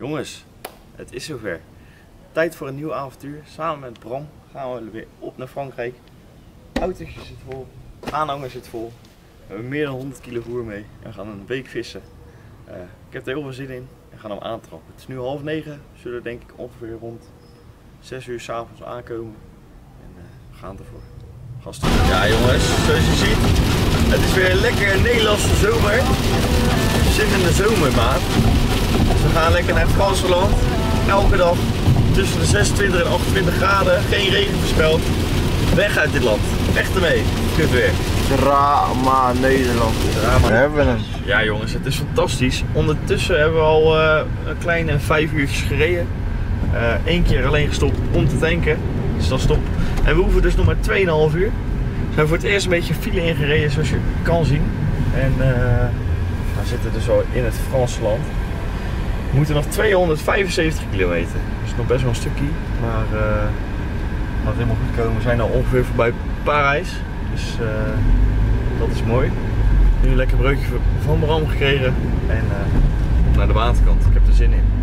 Jongens, het is zover. Tijd voor een nieuw avontuur. Samen met Bram gaan we weer op naar Frankrijk. Autootje zit vol, aanhanger zit vol. We hebben meer dan 100 kilo voer mee en we gaan een week vissen. Ik heb er heel veel zin in en gaan hem aantrappen. Het is nu 8:30, we zullen denk ik ongeveer rond 6 uur 's avonds aankomen. En we gaan ervoor. Gasten. Ja jongens, zoals je ziet, het is weer een lekker Nederlandse zomer. We zitten in de zomermaand. Dus we gaan lekker naar het Fransland. Elke dag tussen de 26 en 28 graden, geen regen voorspeld. Weg uit dit land. Echt ermee. Kut weer. Drama Nederland. Drama. We hebben hem. Ja jongens, het is fantastisch. Ondertussen hebben we al een kleine 5 uurtjes gereden. 1 keer alleen gestopt om te tanken. Dus dan stop. En we hoeven dus nog maar 2,5 uur. We zijn voor het eerst een beetje file ingereden zoals je kan zien. En we zitten dus al in het Franse land. We moeten nog 275 kilometer. Dus nog best wel een stukje. Maar gaat helemaal goed komen. We zijn al ongeveer voorbij Parijs. Dus dat is mooi. Nu een lekker broodje van Bram gekregen. En naar de waterkant. Ik heb er zin in.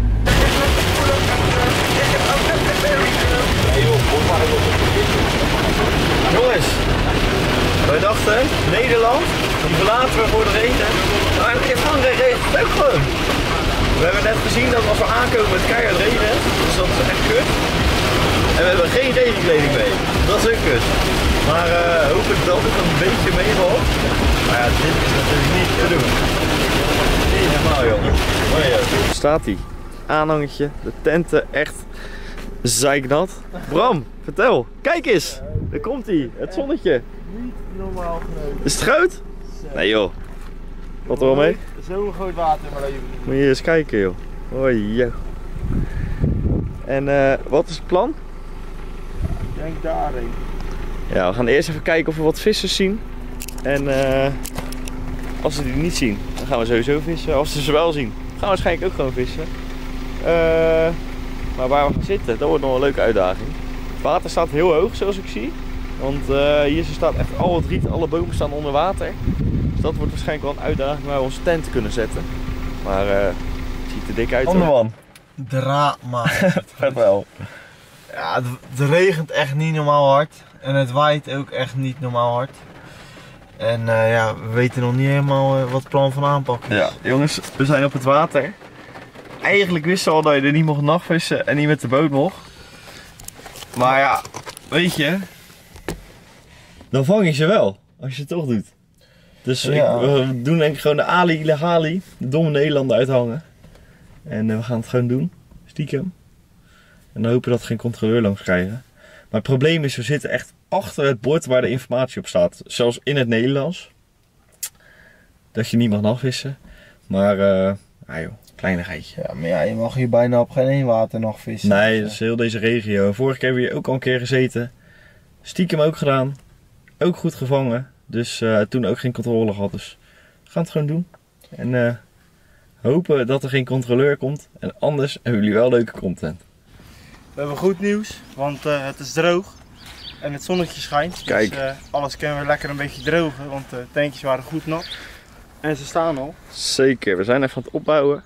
Jongens, wij dachten Nederland, die verlaten we voor de regen. Maar in Frankrijk regent het ook gewoon. We hebben net gezien dat als we aankomen met keihard regen, dus dat is echt kut. En we hebben geen regenkleding mee. Dat is ook kut. Maar hopelijk dat het een beetje meevalt. Maar ja, dit is natuurlijk niet te doen. Niet normaal jongen. Staat hij? Aanhangertje, de tenten echt zeiknat. Bram, vertel. Kijk eens. Daar komt hij. Het zonnetje. Niet normaal genoeg. Is het groot? Nee joh. Wat er wel mee? Zo'n groot water in mijn leven. Moet je eens kijken joh. Hoi joh. En wat is het plan? Ik denk daarheen. Ja, we gaan eerst even kijken of we wat vissers zien. En als we die niet zien, dan gaan we sowieso vissen. Als we ze wel zien, gaan we waarschijnlijk ook gewoon vissen. Maar waar we gaan zitten, dat wordt nog een leuke uitdaging. Het water staat heel hoog zoals ik zie. Want hier staat echt al het riet, alle bomen staan onder water. Dus dat wordt waarschijnlijk wel een uitdaging waar we onze tent kunnen zetten. Maar het ziet er dik uit. Anderman. Drama. Vet wel. Ja, het regent echt niet normaal hard. En het waait ook echt niet normaal hard. En ja, we weten nog niet helemaal wat het plan van aanpak is. Ja, jongens, we zijn op het water. Eigenlijk wisten we al dat je er niet mocht nachtvissen en niet met de boot mocht. Maar ja, weet je, dan vang je ze wel, als je het toch doet. Dus Ja. we doen denk ik gewoon de Ali Legali, de domme Nederlander uithangen. En we gaan het gewoon doen, stiekem. En dan hopen dat we geen controleur langs krijgen. Maar het probleem is, we zitten echt achter het bord waar de informatie op staat. Zelfs in het Nederlands. Dat je niet mag nachtvissen. Maar, joh, kleinigheidje. Ja, maar ja, je mag hier bijna op geen één water nog vissen. Nee, dat is heel deze regio. Vorige keer hebben we hier ook al een keer gezeten. Stiekem ook gedaan. Ook goed gevangen. Dus toen ook geen controle gehad. Dus we gaan het gewoon doen. En hopen dat er geen controleur komt. En anders hebben jullie wel leuke content. We hebben goed nieuws, want het is droog. En het zonnetje schijnt. Kijk. Dus alles kunnen we lekker een beetje drogen, want de tankjes waren goed nat. En ze staan al. Zeker, we zijn even aan het opbouwen.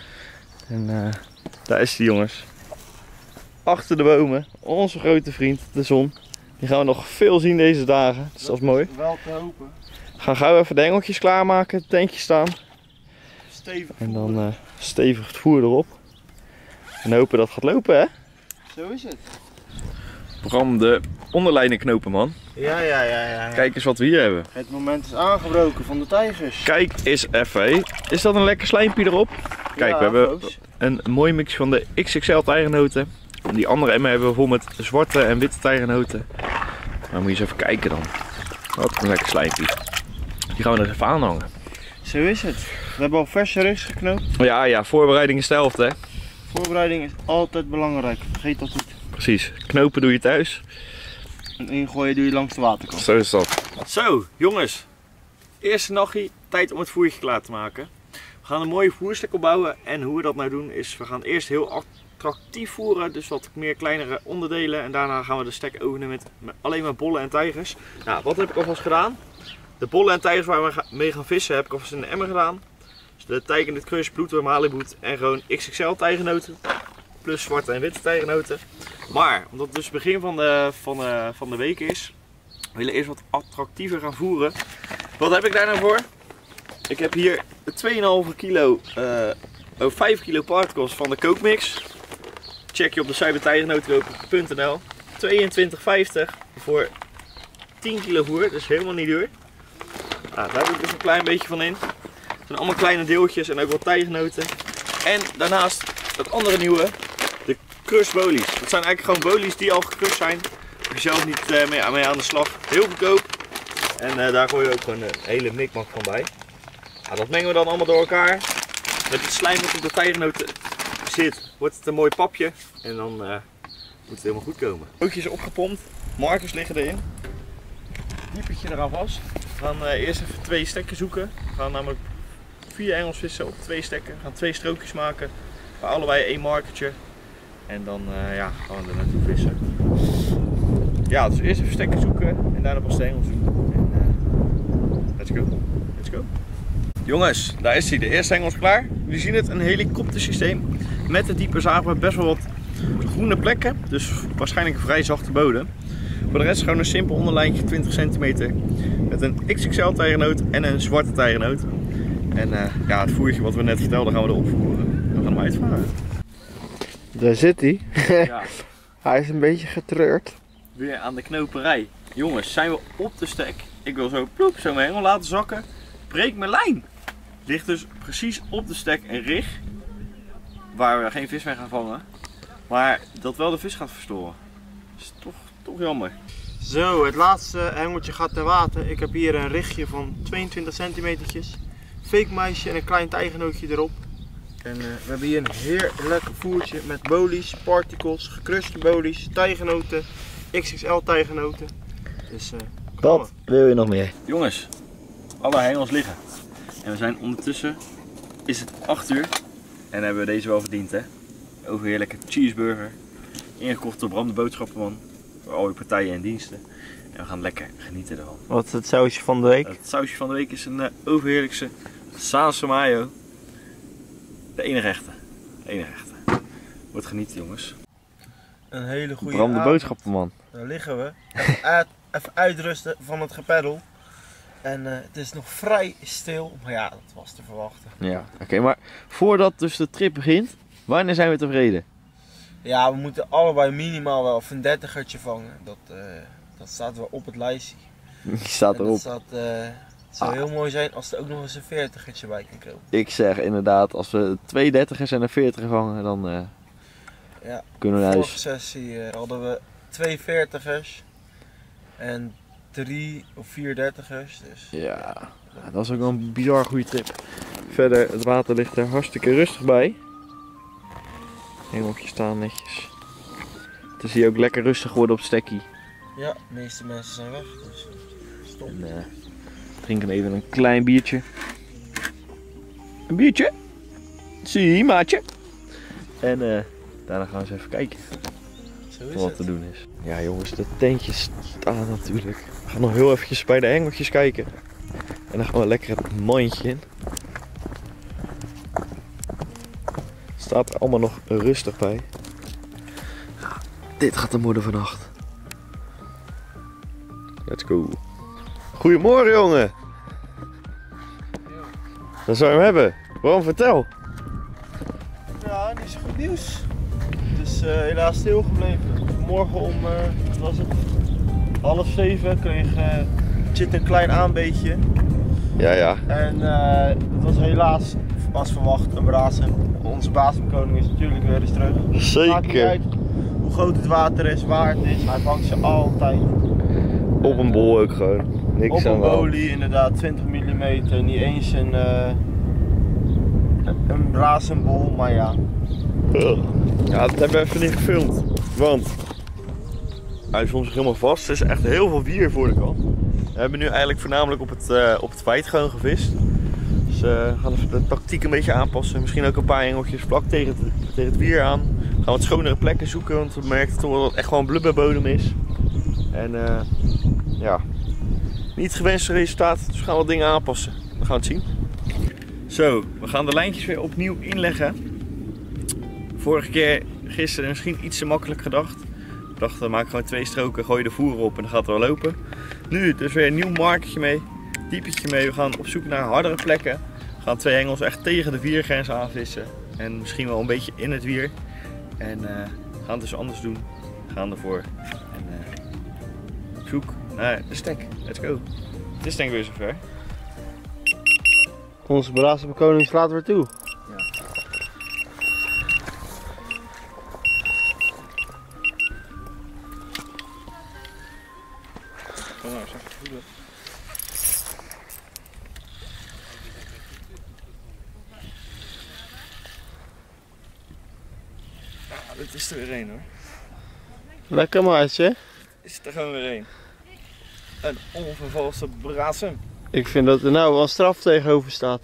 En daar is die jongens. Achter de bomen, onze grote vriend, de zon. Die gaan we nog veel zien deze dagen, dus dat is mooi. Wel te hopen. We gaan gauw even de engeltjes klaarmaken, het tentje staan. Stevig En voeren. dan stevig het voer erop. En hopen dat het gaat lopen hè. Zo is het. Bram de onderlijnen knopen man. Ja. Kijk eens wat we hier hebben. Het moment is aangebroken van de tijgers. Kijk eens even. Hé. Is dat een lekker slijmpje erop? Kijk, Ja, we hebben folks. een mooi mix van de XXL tijgernoten. En die andere emmer hebben we vol met zwarte en witte tijgernoten. Maar moet je eens even kijken dan. Wat een lekker slijmpje. Die gaan we er even aanhangen. Zo is het. We hebben al verse rigs geknoopt. Ja, voorbereiding is de helft hè. Voorbereiding is altijd belangrijk. Vergeet dat niet. Precies. Knopen doe je thuis. En ingooien doe je langs de waterkant. Zo is dat. Zo, jongens. Eerste nachtje, tijd om het voertje klaar te maken. We gaan een mooie voerstek opbouwen. En hoe we dat nou doen is, we gaan eerst heel attractief voeren. Dus wat meer kleinere onderdelen. En daarna gaan we de stek openen met alleen maar bollen en tijgers. Nou, wat heb ik alvast gedaan? De bollen en tijgers waar we mee gaan vissen heb ik alvast in de emmer gedaan. De Tijgernut Crush, Bloedworm, Halyboet en gewoon XXL tijgernoten. Plus zwarte en witte tijgernoten. Maar omdat het dus het begin van de week is, willen we eerst wat attractiever gaan voeren. Wat heb ik daar nou voor? Ik heb hier 2,5 kilo, 5 kilo particles van de kookmix. Check je op de cybertijgernotenkoper.nl. 22,50 voor 10 kilo voer, dus helemaal niet duur. Nou, daar heb ik dus een klein beetje van in. Het zijn allemaal kleine deeltjes en ook wat tijgernoten. En daarnaast het andere nieuwe, de Crush Bolies. Dat zijn eigenlijk gewoon bolies die al gecrushed zijn. Hoef je zelf niet mee aan de slag. Heel goedkoop. En daar gooi je ook gewoon een hele mikmak van bij. Nou, dat mengen we dan allemaal door elkaar. Met het slijm dat op de tijgernoten zit, wordt het een mooi papje. En dan moet het helemaal goed komen. Ootjes opgepompt, markers liggen erin. Diepertje eraan vast. We gaan eerst even 2 stekken zoeken. We gaan namelijk 4 engelsvissen op 2 stekken. We gaan 2 strookjes maken. Bij allebei 1 markertje. En dan ja, gaan we er naartoe vissen. Ja, dus eerst even stekken zoeken en daarna pas de engels zoeken. En, let's go. Let's go. Jongens, daar is hij. De eerste hengel is klaar. Jullie zien het, een helikoptersysteem. Met de dieper zagen we best wel wat groene plekken. Dus waarschijnlijk een vrij zachte bodem. Voor de rest gewoon een simpel onderlijntje 20 centimeter. Met een XXL tijgernoot en een zwarte tijgernoot. En ja, het voertje wat we net vertelden gaan we erop voeren. We gaan hem uitvaren. Daar zit hij. Ja. Hij is een beetje getreurd. Weer aan de knoperij. Jongens, zijn we op de stek. Ik wil zo ploep, zo mijn hengel laten zakken. Breek mijn lijn. Ligt dus precies op de stek een rig. Waar we geen vis mee gaan vangen. Maar dat wel de vis gaat verstoren. Dat is toch jammer. Zo, het laatste hengeltje gaat ter water. Ik heb hier een rigje van 22 centimetertjes. Fake meisje en een klein tijgernootje erop. En we hebben hier een heerlijk voertje met bolies, particles, gecrushte bolies, tijgernoten, XXL tijgernoten. Dus wat wil je nog meer? Jongens, alle hengels liggen. En we zijn ondertussen, is het 8 uur. En hebben we deze wel verdiend, hè? Overheerlijke cheeseburger. Ingekocht door Bram de Boodschappenman. Voor al je partijen en diensten. En we gaan lekker genieten ervan. wat is het sausje van de week? Het sausje van de week is een overheerlijkse Saanse mayo. De enige echte. De enige echte. Wordt genieten, jongens. Een hele goede Bram de avond. Boodschappenman. Daar liggen we. Even uitrusten van het gepeddel. En het is nog vrij stil, maar ja, dat was te verwachten. Ja, oké, maar voordat dus de trip begint, wanneer zijn we tevreden? Ja, we moeten allebei minimaal wel een 30ertje vangen. Dat staat wel op het lijstje. Die staat En erop. het zou heel mooi zijn als er ook nog eens een 40ertje bij kan komen. Ik zeg inderdaad, als we 2 30ers en een 40er vangen, dan Ja, kunnen we naar vorige huis. sessie hadden we 2 40ers en 3 of 4 30ers. Dus Ja, dat was ook wel een bizar goede trip. Verder, het water ligt er hartstikke rustig bij. Hengeltjes staan netjes. Het is hier ook lekker rustig geworden op stekkie. ja, de meeste mensen zijn weg. Dus stop. En drinken even een klein biertje. Een biertje? Zie, maatje. En daarna gaan we eens even kijken Zo is wat het. te doen is. Ja jongens, de tentjes staan natuurlijk. We gaan nog heel eventjes bij de hengeltjes kijken. En dan gaan we lekker het mandje in. Staat er allemaal nog rustig bij. Ja, dit gaat hem worden vannacht. Let's go. Goedemorgen jongen. Dan zou je hem hebben. Waarom vertel? Ja, niet zo goed nieuws. Het is helaas stilgebleven. Morgen om, wat was het, 6:30 kreeg Chit een klein aanbeetje. Ja. En het was helaas, als verwacht, een brasem. Onze basemkoning is natuurlijk weer eens terug. Maakt niet Zeker. uit hoe groot het water is, waar het is. Hij vangt ze altijd. Op een bol ook gewoon. Niks Op aan een de hand. bolie, inderdaad, 20 mm. Niet eens een brasembol, maar ja. Ja, dat hebben we even niet gefilmd. Want hij is soms helemaal vast. Er is echt heel veel wier voor de kant. We hebben nu eigenlijk voornamelijk op het feit gewoon gevist. Dus we gaan even de tactiek een beetje aanpassen. Misschien ook een paar hengeltjes vlak tegen het wier aan. We gaan wat schonere plekken zoeken, want we merken toch wel dat het echt gewoon blubberbodem is. En ja, niet het gewenste resultaat. Dus we gaan wat dingen aanpassen. We gaan het zien. Zo, we gaan de lijntjes weer opnieuw inleggen. Vorige keer, gisteren, misschien iets te makkelijk gedacht. Ik dacht, dan maak ik gewoon 2 stroken, gooi je de voer op en dan gaat het wel lopen. Nu dus weer een nieuw markertje mee, diepetje mee. We gaan op zoek naar hardere plekken. We gaan 2 hengels echt tegen de viergrens aanvissen. En misschien wel een beetje in het wier. En gaan het dus anders doen. We gaan ervoor. En op zoek naar de stek. Let's go. Het is denk ik weer zover. Onze brazenbekoning slaat weer toe. Kom nou, zeg het goed op. Ja, dit is er weer een hoor. Lekker maatje. Is er gewoon weer een. Een onvervalste brasem. Ik vind dat er nou wel straf tegenover staat.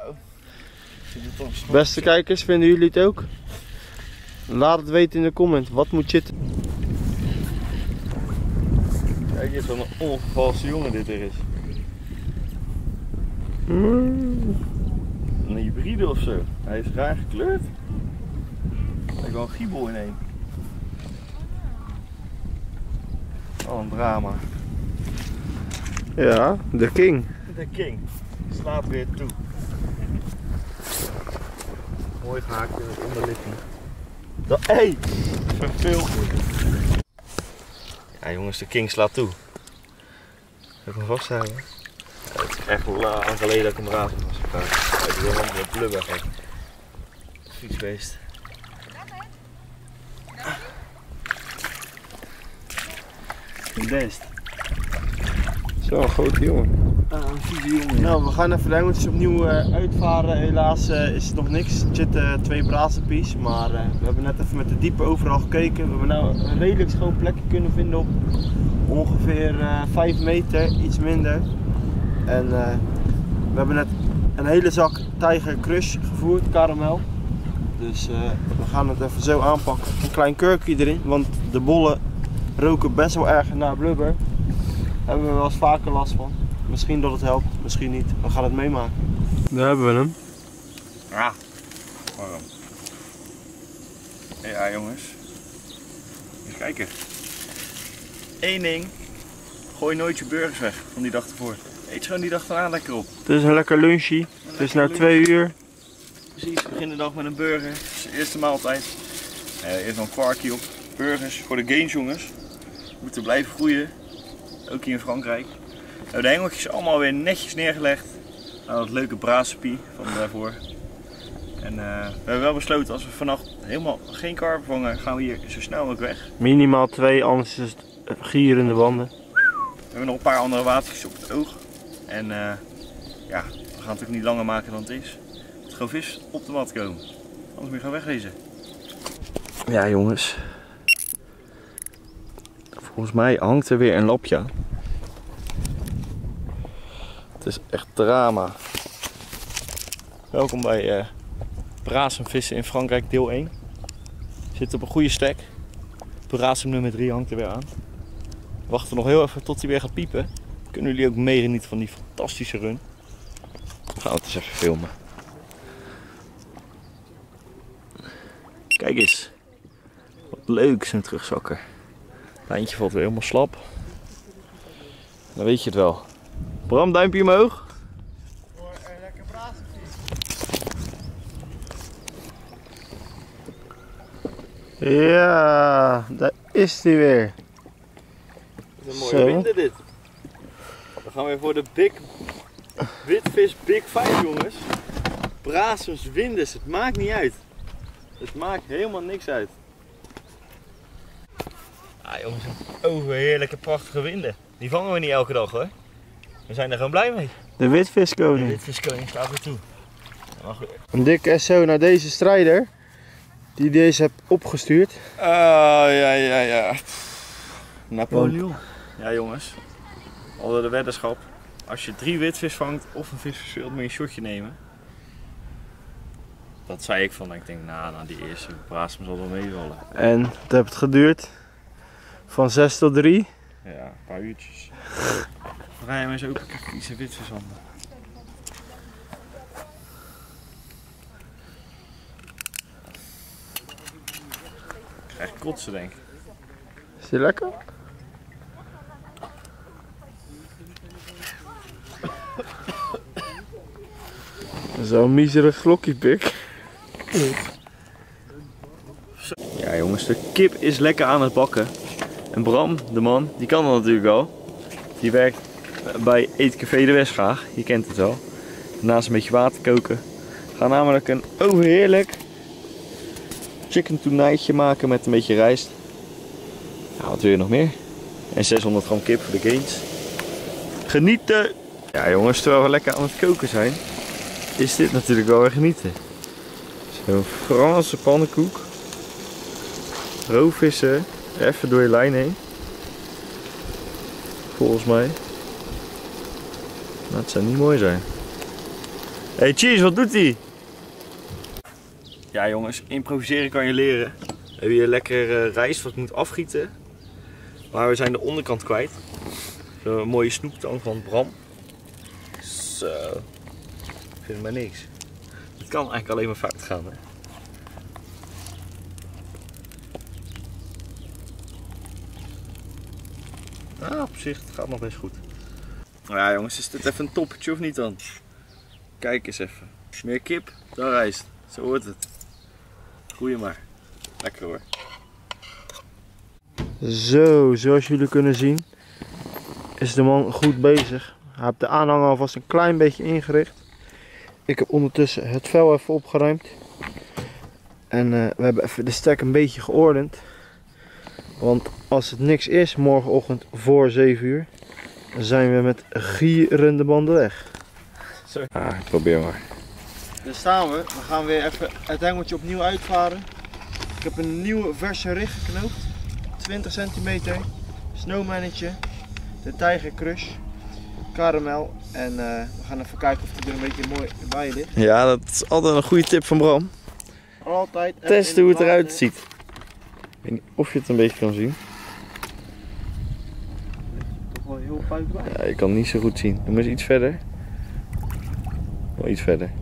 Beste kijkers, vinden jullie het ook? Laat het weten in de comment. Wat moet zitten? Kijk eens wat een onvervalste jongen dit er is. Een hybride of zo. Hij is raar gekleurd. Lijkt wel een giebel in één. Oh, een drama. Ja, de king. De king slaat weer toe. Mooi gehaakt in het onderlippie. Hey! Verveeld. Ja jongens, de king slaat toe. Zal ik hem vasthouden? Ja, het is echt lang geleden dat ik hem raad was gevraagd. Ik wil helemaal met blubber gek. Fietsbeest. Een beest. Zo, een grote jongen. Een vieze jongen. Nou, we gaan even de hengeltjes opnieuw uitvaren. Helaas is het nog niks. Er zitten 2 brazenpies, maar we hebben net even met de diepe overal gekeken. We hebben nou een redelijk schoon plekje kunnen vinden op ongeveer 5 meter, iets minder. En we hebben net een hele zak Tiger Crush gevoerd, karamel. Dus we gaan het even zo aanpakken. Een klein kurkje erin, want de bollen roken best wel erg naar blubber. Daar hebben we wel eens vaker last van. Misschien dat het helpt, misschien niet. We gaan het meemaken. Daar hebben we hem. Ja, waarom? Ja jongens. Even kijken. Eén ding. Gooi nooit je burgers weg van die dag ervoor. Eet gewoon die dag erna lekker op. Het is een lekker lunchie. Het is nu 2 uur. Precies, begin de dag met een burger. Dat is de eerste maaltijd. Eerst nog een kwarkje op. Burgers voor de gains jongens. Moeten blijven groeien. Ook hier in Frankrijk. We hebben de hengeltjes allemaal weer netjes neergelegd. Nou, dat leuke brasepie van daarvoor. En we hebben wel besloten als we vannacht helemaal geen karper vangen, gaan we hier zo snel mogelijk weg. Minimaal 2, anders is het gier in de banden. We hebben nog een paar andere watertjes op het oog. En ja, we gaan het natuurlijk niet langer maken dan het is. Het moet gewoon vis op de mat komen. Anders moet je gaan wegwezen. Ja jongens. Volgens mij hangt er weer een lapje aan. Het is echt drama. Welkom bij brasemvissen in Frankrijk deel 1. We zitten op een goede stek. Brasem nummer 3 hangt er weer aan. We wachten nog heel even tot hij weer gaat piepen. Kunnen jullie ook meegenieten van die fantastische run. We gaan het eens even filmen. Kijk eens. Wat leuk zo'n terugzakker. Het lijntje valt weer helemaal slap. Dan weet je het wel. Bram, duimpje omhoog. Voor een lekker brazenvies. Ja, daar is hij weer. Dat is een mooie winder dit. We gaan weer voor de Big Witvis Big 5 jongens. Brasems, winders, het maakt niet uit. Het maakt helemaal niks uit. Ah jongens, overheerlijke prachtige winden. Die vangen we niet elke dag hoor. We zijn er gewoon blij mee. De witviskoning. De witviskoning slaat weer toe. Een dikke SO naar deze strijder. Die deze heb opgestuurd. Ja. Napoleon. Ja jongens, we hadden de weddenschap. Als je 3 witvis vangt of een vis verzult, moet je een shotje nemen. Dat zei ik van, ik denk na die eerste brasem zal wel meevallen. En het heeft geduurd van 6 tot 3. Ja, een paar uurtjes. We gaan hem eens open kijken, iets een witvis handen. Echt kotsen denk ik. Is die lekker? Zo'n miserig slokje pik. Ja jongens, de kip is lekker aan het bakken. En Bram, de man, die kan dat natuurlijk al. Die werkt bij Eetcafé de Westgraag, je kent het wel. Daarnaast een beetje water koken. We gaan namelijk een overheerlijk chicken tonijtje maken met een beetje rijst. Ja, wat wil je nog meer? En 600 gram kip voor de gains. Genieten! Ja jongens, terwijl we lekker aan het koken zijn, is dit natuurlijk wel weer genieten. Zo'n Franse pannenkoek. Roofvissen, even door je lijn heen. Volgens mij. Nou, het zou niet mooi zijn. Hey Cheese, wat doet hij? Ja jongens, improviseren kan je leren. We hebben hier lekker rijst wat moet afgieten. Maar we zijn de onderkant kwijt. Zo'n mooie snoeptang van Bram. Zo. Ik vind maar niks. Het kan eigenlijk alleen maar fout gaan. Hè? Nou, op zich, het gaat nog best goed. Nou ja jongens, is dit even een toppetje of niet dan? Kijk eens even. Meer kip dan rijst. Zo hoort het. Goeie maar. Lekker hoor. Zo, zoals jullie kunnen zien is de man goed bezig. Hij heeft de aanhanger alvast een klein beetje ingericht. Ik heb ondertussen het vel even opgeruimd. En we hebben even de stek een beetje geordend. Want als het niks is, morgenochtend voor 7 uur, dan zijn we met gierende banden weg. Zo. Ah, probeer maar. Daar staan we. We gaan weer even het hengeltje opnieuw uitvaren. Ik heb een nieuwe verse rig geknoopt. 20 centimeter. Snowmannetje. De Tiger Crush. Caramel. En we gaan even kijken of die er een beetje mooi bij ligt. Ja, dat is altijd een goede tip van Bram. Altijd. Testen hoe het eruit ziet. Ik weet niet of je het een beetje kan zien. Toch wel heel fout bij. Ja, je kan het niet zo goed zien. Doe maar eens iets verder. Wel iets verder.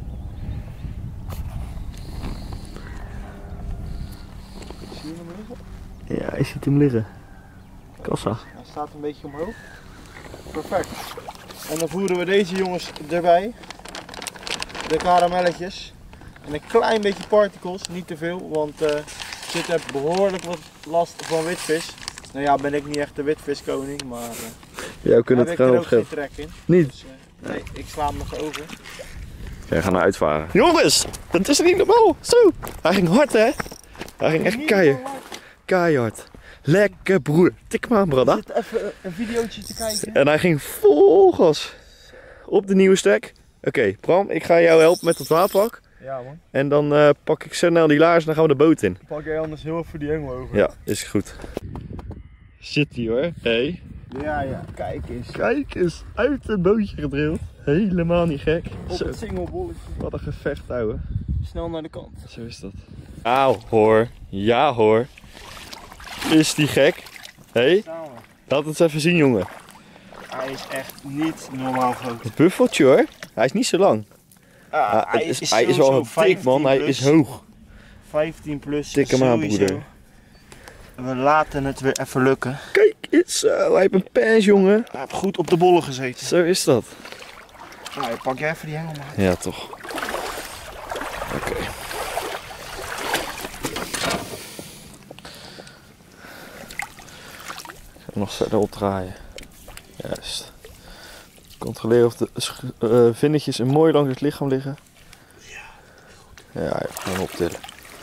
Zie je hem liggen? Ja, je ziet hem liggen. Kassa. Hij staat een beetje omhoog. Perfect. En dan voeren we deze jongens erbij. De karamelletjes. En een klein beetje particles, niet te veel, want ik heb behoorlijk wat last van witvis. Nou ja, ben ik niet echt de witviskoning, maar Jij kunt heb het ik er gewoon ook geen opscheppen. trek in. Niet. Dus, nee, ik sla hem nog over. Wij gaan naar uitvaren. Jongens, dat is niet normaal. Zo, hij ging hard hè. Hij ging echt keihard. Lekker broer. Tik hem aan, brada. Ik zit even een videootje te kijken. En hij ging vol gas op de nieuwe stek. Oké, Bram, ik ga jou helpen met het waterpak. Ja man. En dan pak ik snel die laars en dan gaan we de boot in. Pak jij anders heel even die hengel over. Ja, is goed. Zit hij hoor. Hey. Ja, kijk eens. Kijk eens, uit het bootje gedrild. Helemaal niet gek. Op Zo, het singlebolletje. wat een gevecht ouwe. Snel naar de kant. Zo is dat. Auw hoor. Ja hoor. Is die gek? Hé, Samen. laat het eens even zien jongen. Hij is echt niet normaal groot. Het buffeltje hoor. Hij is niet zo lang. Hij is wel een dik man, hij is hoog. 15 plus. Tik hem aan sowieso. broeder. We laten het weer even lukken. Kijk eens, hij heeft een pens jongen. Hij heeft goed op de bollen gezeten. Zo is dat. Nou, pak jij even die hengel maar. Ja toch. Oké. Nog verder opdraaien. Juist. Controleren of de vinnetjes mooi langs het lichaam liggen. Ja, gewoon optillen.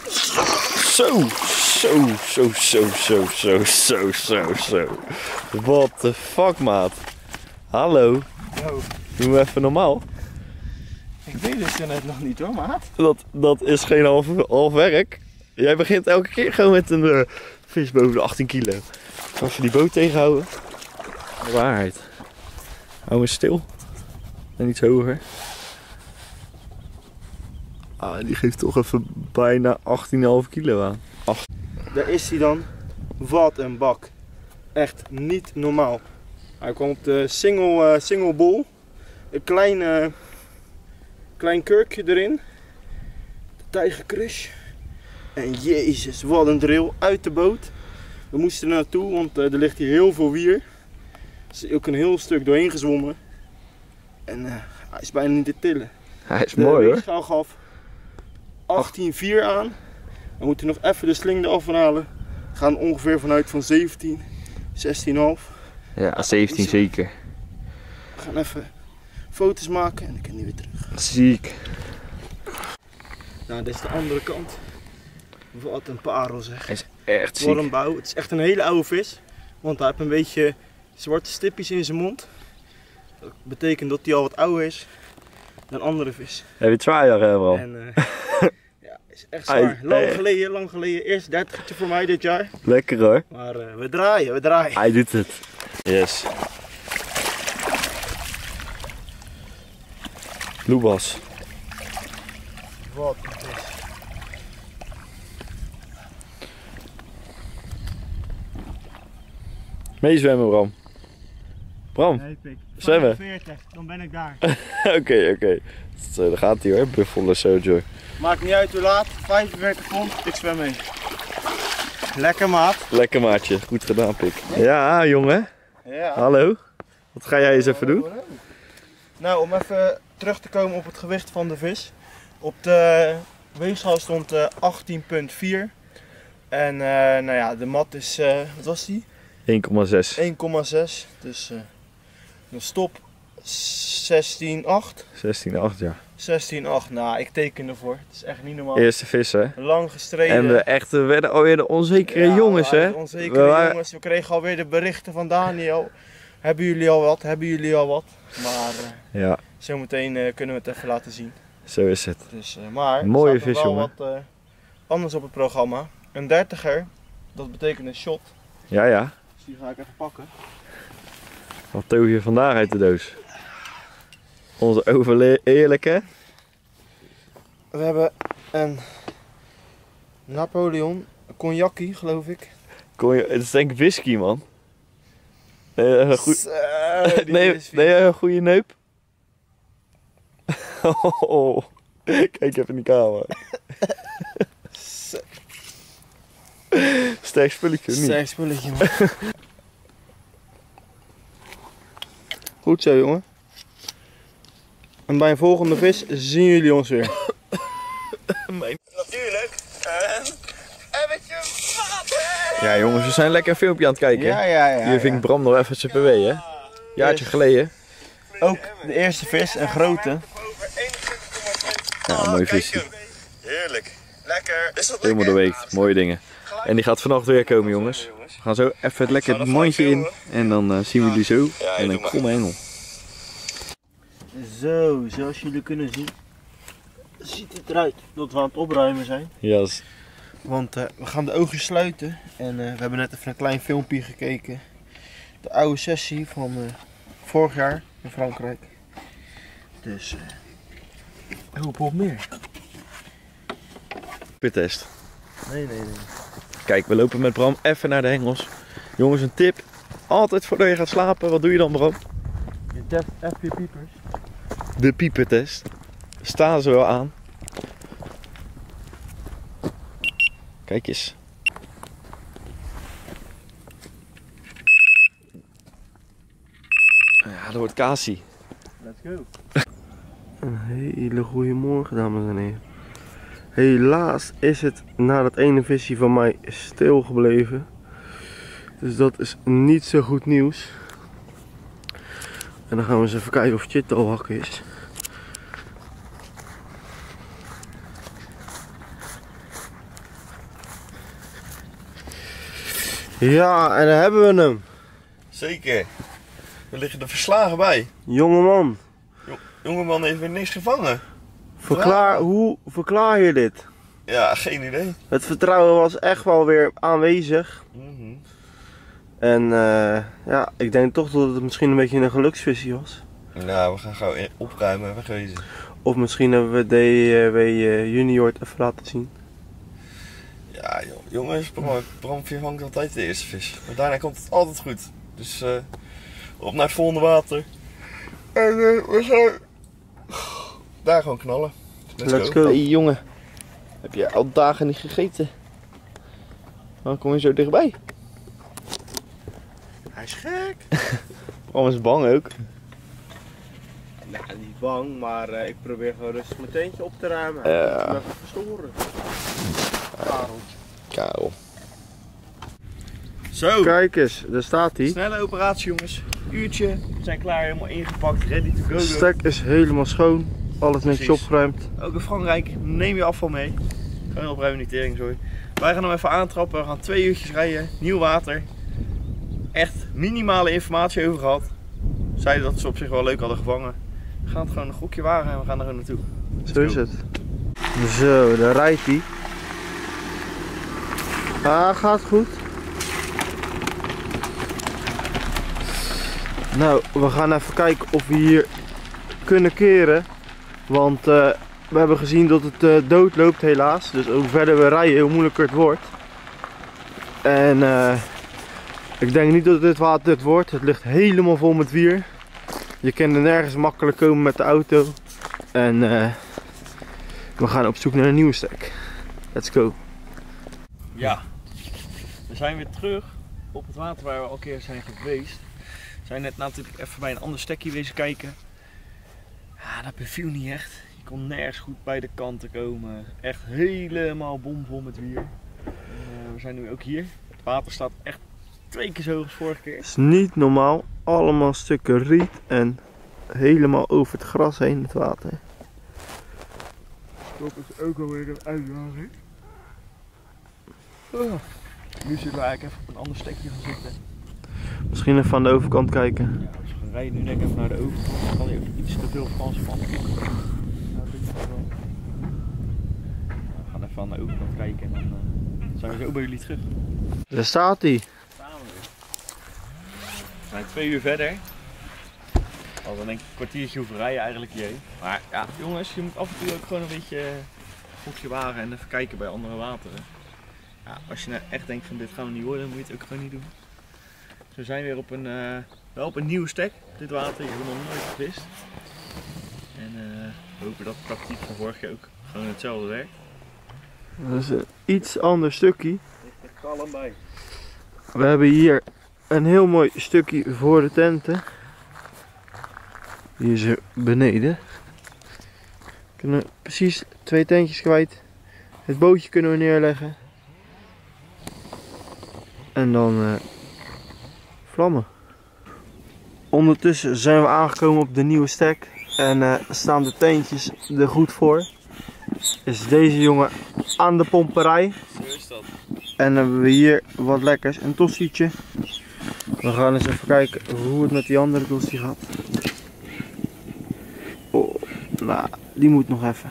Zo. What the fuck, maat. Hallo. Yo. Doe me even normaal. Ik weet het net nog niet hoor, maat. Dat is geen half werk. Jij begint elke keer gewoon met een vis boven de 18 kilo. Als je die boot tegenhouden. De waarheid. Hou me stil. En iets hoger. Ah, die geeft toch even bijna 18,5 kilo aan. Daar is hij dan. Wat een bak. Echt niet normaal. Hij kwam op de single bol. Een klein kurkje erin. De Tiger Crush. En jezus, wat een drill uit de boot. We moesten er naartoe, want er ligt hier heel veel wier. Er is ook een heel stuk doorheen gezwommen. En hij is bijna niet te tillen. Hij is mooi hoor. De weegschaal gaf 18,4 aan. We moeten nog even de sling eraf halen. We gaan ongeveer vanuit van 17, 16,5. Ja, 17 zeker. We gaan even foto's maken en dan kunnen we weer terug. Ziek. Nou, dit is de andere kant. Wat een parel zeg. Hij is echt ziek. Wormbouw. Het is echt een hele oude vis. Want hij heeft een beetje zwarte stipjes in zijn mond. Dat betekent dat hij al wat ouder is dan andere vis. Heb je het zwaar, Bram? En ja, is echt zwaar. Lang geleden. Eerst 30 voor mij dit jaar. Lekker hoor. Maar we draaien. Hij doet het. Yes. Loebas. Wat een vis. Meezwemmen, Bram. Bram, Nee, pik. zwemmen. 40, dan ben ik daar. Oké. Daar gaat hij hoor, Buffalo Soldier. Maakt niet uit hoe laat, 45 pond, ik zwem mee. Lekker maat. Lekker maatje, goed gedaan Pik. Ja, jongen. Ja. Hallo. Wat ga jij eens even doen? Nou, om even terug te komen op het gewicht van de vis. Op de weegschaal stond 18,4. En nou ja, de mat is, wat was die? 1,6. 1,6. Dus de stop 16,8. 16,8 ja. 16,8. Nou, ik teken ervoor. Het is echt niet normaal. Eerste vis hè. Lang gestreden. En we werden alweer de onzekere jongens hè. Onzekere jongens. We kregen alweer de berichten van Daniel. Hebben jullie al wat? Maar ja. Zometeen kunnen we het even laten zien. Zo is het. Dus, maar mooie er staat vis wel jongen. wat anders op het programma. Een 30er, dat betekent een shot. Ja. Dus die ga ik even pakken. Wat toog je vandaag uit de doos? Onze overheerlijke. We hebben een Napoleon, een cognackie geloof ik. Het is denk ik whisky man. Een goede neup. Oh, kijk even in de camera. Sterk spulletje of niet? Sterk spulletje man. Goed zo jongen. En bij een volgende vis zien jullie ons weer. Natuurlijk een beetje water. Ja jongens, we zijn lekker een filmpje aan het kijken. Ja. Hier ving Bram nog even zijn PW hè. Jaartje geleden. Ook de eerste vis, een grote. Ja, een mooi visje. Heerlijk. Lekker. Is dat Helemaal doorweekt, mooie dingen. En die gaat vannacht weer komen jongens. We gaan zo even lekker het mandje in. En dan zien we jullie zo. En een kromme hengel. Zo, zoals jullie kunnen zien, ziet het eruit dat we aan het opruimen zijn. Yes. Want we gaan de ogen sluiten en we hebben net even een klein filmpje gekeken. De oude sessie van vorig jaar in Frankrijk. Dus hoop op meer. Pittest. Nee. Kijk, we lopen met Bram even naar de hengels. Jongens, een tip. Altijd voordat je gaat slapen, wat doe je dan Bram? Je test even je piepers. De piepertest. Staan ze wel aan. Kijk eens. Ja, dat wordt Kasi. Let's go. Een hele goede morgen dames en heren. Helaas is het na dat ene visje van mij stil gebleven. Dus dat is niet zo goed nieuws. En dan gaan we eens even kijken of Chit al wakker is. Ja, en daar hebben we hem. Zeker. We liggen er verslagen bij. Jongeman, Jongeman heeft weer niks gevangen. hoe verklaar je dit? Ja, geen idee. Het vertrouwen was echt wel weer aanwezig. En ja, ik denk toch dat het misschien een beetje een geluksvisie was. Nou, we gaan gauw opruimen en wegwezen. Of misschien hebben we DW Junior het even laten zien. Ja joh, jongens, Bram vangt altijd de eerste vis. Maar daarna komt het altijd goed. Dus op naar het volgende water. En we gaan daar gewoon knallen. Let's go. Hey jongen. Heb je al dagen niet gegeten? Dan kom je zo dichtbij. Hij is gek. Bram is bang ook. Nou, niet bang, maar ik probeer gewoon rustig mijn teentje op te ruimen. Ja. Ik ben even verstoren. Kareltje. Karel. Zo, Kijk eens, daar staat hij. snelle operatie jongens. Uurtje, we zijn klaar, helemaal ingepakt, ready to go. De stek is helemaal schoon. Alles netjes Precies. opgeruimd. Ook in Frankrijk, neem je afval mee. Gewoon opruimen die tering, sorry. Wij gaan hem even aantrappen, we gaan 2 uurtjes rijden, nieuw water. Echt minimale informatie over gehad. Zeiden dat ze op zich wel leuk hadden gevangen. We gaan het gewoon een gokje wagen en we gaan er gewoon naartoe. Zo is het. Zo, daar rijdt hij. Ah, gaat goed. Nou, we gaan even kijken of we hier kunnen keren. Want we hebben gezien dat het dood loopt helaas. Dus hoe verder we rijden, hoe moeilijker het wordt. En ik denk niet dat dit water dit wordt. Het ligt helemaal vol met wier. Je kan er nergens makkelijk komen met de auto. En we gaan op zoek naar een nieuwe stek. Let's go. Ja, we zijn weer terug op het water waar we al een keer zijn geweest. We zijn net natuurlijk even bij een ander stekje wezen kijken. Ja, dat beviel niet echt. Je kon nergens goed bij de kanten komen. Echt helemaal bomvol met wier. En, we zijn nu ook hier. Het water staat echt 2 keer zo hoog als vorige keer. Het is niet normaal. Allemaal stukken riet en helemaal over het gras heen het water. Dat is ook alweer een uitdaging. Nu zullen we eigenlijk even op een ander stekje gaan zitten. Misschien even aan de overkant kijken. Ja, dus we gaan rijden nu denk ik even naar de overkant. Dan kan hij ook iets te veel Frans van. Nou, we gaan even aan de overkant kijken en dan zijn we zo bij jullie terug. Daar staat hij. Staan we weer. We zijn 2 uur verder. Al dan denk ik een kwartiertje hoeven rijden eigenlijk hierheen. Maar ja, jongens, je moet af en toe ook gewoon een beetje gokje wagen en even kijken bij andere wateren. Ja, als je nou echt denkt van dit gaan we niet worden, dan moet je het ook gewoon niet doen. Dus we zijn weer op een, wel op een nieuwe stek, dit water. Je hebt nog nooit gevist. En we hopen dat het tactiek van vorig jaar ook gewoon hetzelfde werkt. Dat is een iets ander stukje. Er ligt er kalm bij. We hebben hier een heel mooi stukje voor de tenten. Hier is er beneden. We kunnen precies 2 tentjes kwijt. Het bootje kunnen we neerleggen. En dan vlammen. Ondertussen zijn we aangekomen op de nieuwe stek. En staan de tentjes er goed voor. Is deze jongen aan de pomperij. Zo is dat. En dan hebben we hier wat lekkers. Een tostietje. We gaan eens even kijken hoe het met die andere tosti gaat. Oh, nou, die moet nog even.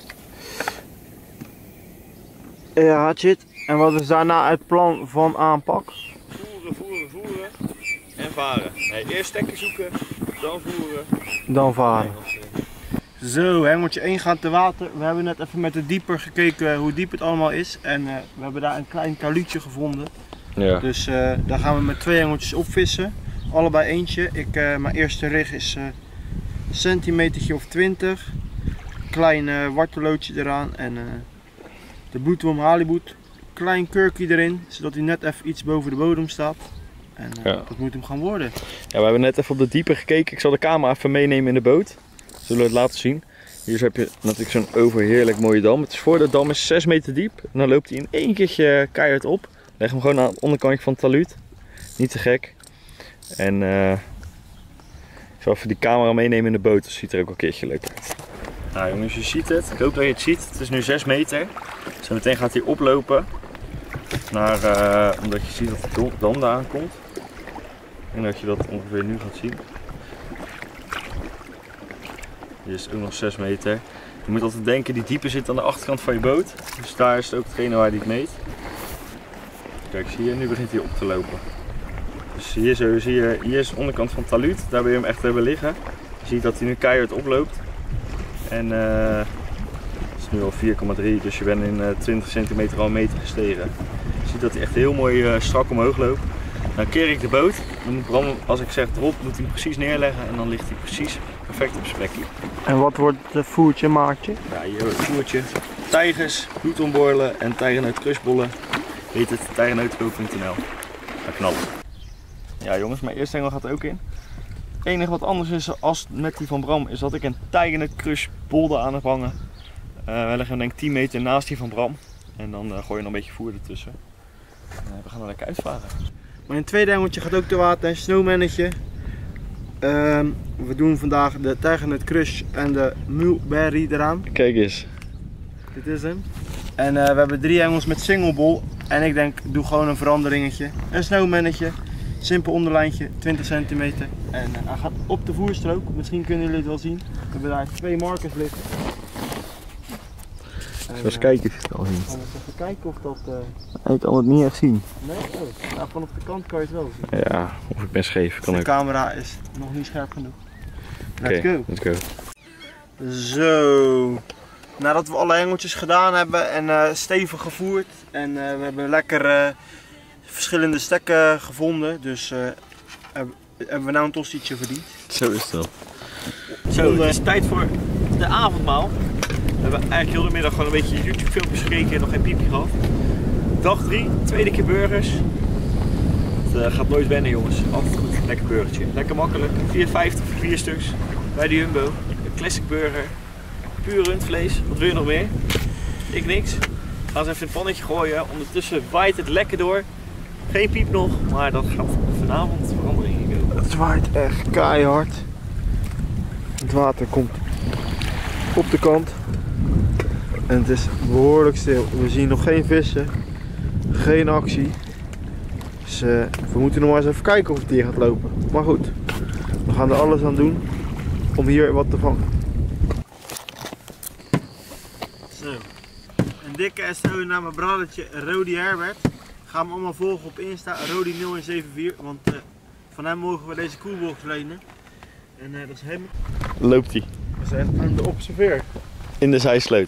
Ja, shit. En wat is daarna het plan van aanpak? Voeren en varen. Nee, eerst stekken zoeken, dan voeren. Dan varen. Zo, hengeltje 1 gaat te water. We hebben net even met de dieper gekeken hoe diep het allemaal is. En we hebben daar een klein kaluutje gevonden. Ja. Dus daar gaan we met 2 hengeltjes op vissen. Allebei eentje. Mijn eerste rig is een centimetertje of 20. Klein wartelootje eraan. En de bloedworm haliboet. Klein kurkje erin. Zodat hij net even iets boven de bodem staat. En dat moet hem gaan worden. Ja, we hebben net even op de diepe gekeken. Ik zal de camera even meenemen in de boot. Zullen we het laten zien. Hier heb je natuurlijk zo'n overheerlijk mooie dam. Het is voor de dam is 6 meter diep. En dan loopt hij in 1 keertje keihard op. Leg hem gewoon aan het onderkantje van het taluut. Niet te gek. En ik zal even die camera meenemen in de boot. Dat ziet er ook een keertje leuk uit. Nou jongens, je ziet het. Ik hoop dat je het ziet. Het is nu 6 meter. Zo meteen gaat hij oplopen. Naar, omdat je ziet dat de dam daar aankomt. En dat je dat ongeveer nu gaat zien. Hier is ook nog 6 meter. Je moet altijd denken, die diepe zit aan de achterkant van je boot. Dus daar is het ook hetgene waar hij het meet. Kijk, zie je, nu begint hij op te lopen. Dus hier, zo zie je, hier is de onderkant van het taluut. Daar wil je hem echt hebben liggen. Je ziet dat hij nu keihard oploopt. En het is nu al 4,3, dus je bent in 20 centimeter al een meter gestegen. Je ziet dat hij echt heel mooi strak omhoog loopt. Dan keer ik de boot. Dan moet Bram, als ik zeg erop, moet hij hem precies neerleggen. En dan ligt hij precies perfect op zijn plekje. En wat wordt het voertje maatje? Ja, hier het voertje. tijgers, bloedomborrelen en tijgernootcrushbollen. Heet het tijgernootkoop.nl. Ga knallen. Ja jongens, mijn eerste hengel gaat er ook in. Het enige wat anders is als met die van Bram is dat ik een tijgernootcrushbol aan heb hangen. We leggen hem denk ik 10 meter naast die van Bram. En dan gooi je nog een beetje voer ertussen. We gaan er lekker uitvaren. Mijn tweede hengeltje gaat ook te water, een snowmannetje. We doen vandaag de tijgernootcrush en de mulberry eraan. Kijk eens. Dit is hem. En we hebben 3 hengels met singlebol. En ik denk, doe gewoon een veranderingetje. Een snowmannetje. Simpel onderlijntje, 20 centimeter. En hij gaat op de voerstrook. Misschien kunnen jullie het wel zien. We hebben daar 2 markers liggen. Zullen we eens kijken of je het al ziet? Gaan we eens even kijken of dat... Ik kan het niet echt zien. Nee? Oh. Nou, vanaf de kant kan je het wel zien. Ja, of ik ben scheef. Kan De ook. camera is nog niet scherp genoeg. Let's Oké, go. let's go. Zo. Nadat we alle hengeltjes gedaan hebben en stevig gevoerd. En we hebben lekker verschillende stekken gevonden. Dus hebben we nou een tostietje verdiend. Zo is het wel. Zo, het is tijd voor de avondmaal. We hebben eigenlijk heel de middag gewoon een beetje YouTube filmpjes gekeken en nog geen piepje gehad. Dag 3, tweede keer burgers. Het gaat nooit wennen jongens, altijd goed. Lekker burgertje, lekker makkelijk. 4,50 voor 4 stuks bij de Jumbo. Een classic burger, puur rundvlees. Wat wil je nog meer? Ik niks. Gaan ze even in het pannetje gooien, ondertussen waait het lekker door. Geen piep nog, maar dat gaat vanavond veranderingen komen. Het waait echt keihard. Het water komt op de kant. En het is behoorlijk stil. We zien nog geen vissen. Geen actie. Dus we moeten nog maar eens even kijken of het hier gaat lopen. Maar goed, we gaan er alles aan doen om hier wat te vangen. Zo. Een dikke SO naar mijn brothertje Rody Herbert. Ga hem allemaal volgen op Insta, Rody0174. Want van hem mogen we deze koelbox lenen. En dat is hem. Loopt hij We zijn aan de observeer. in de zijsloot.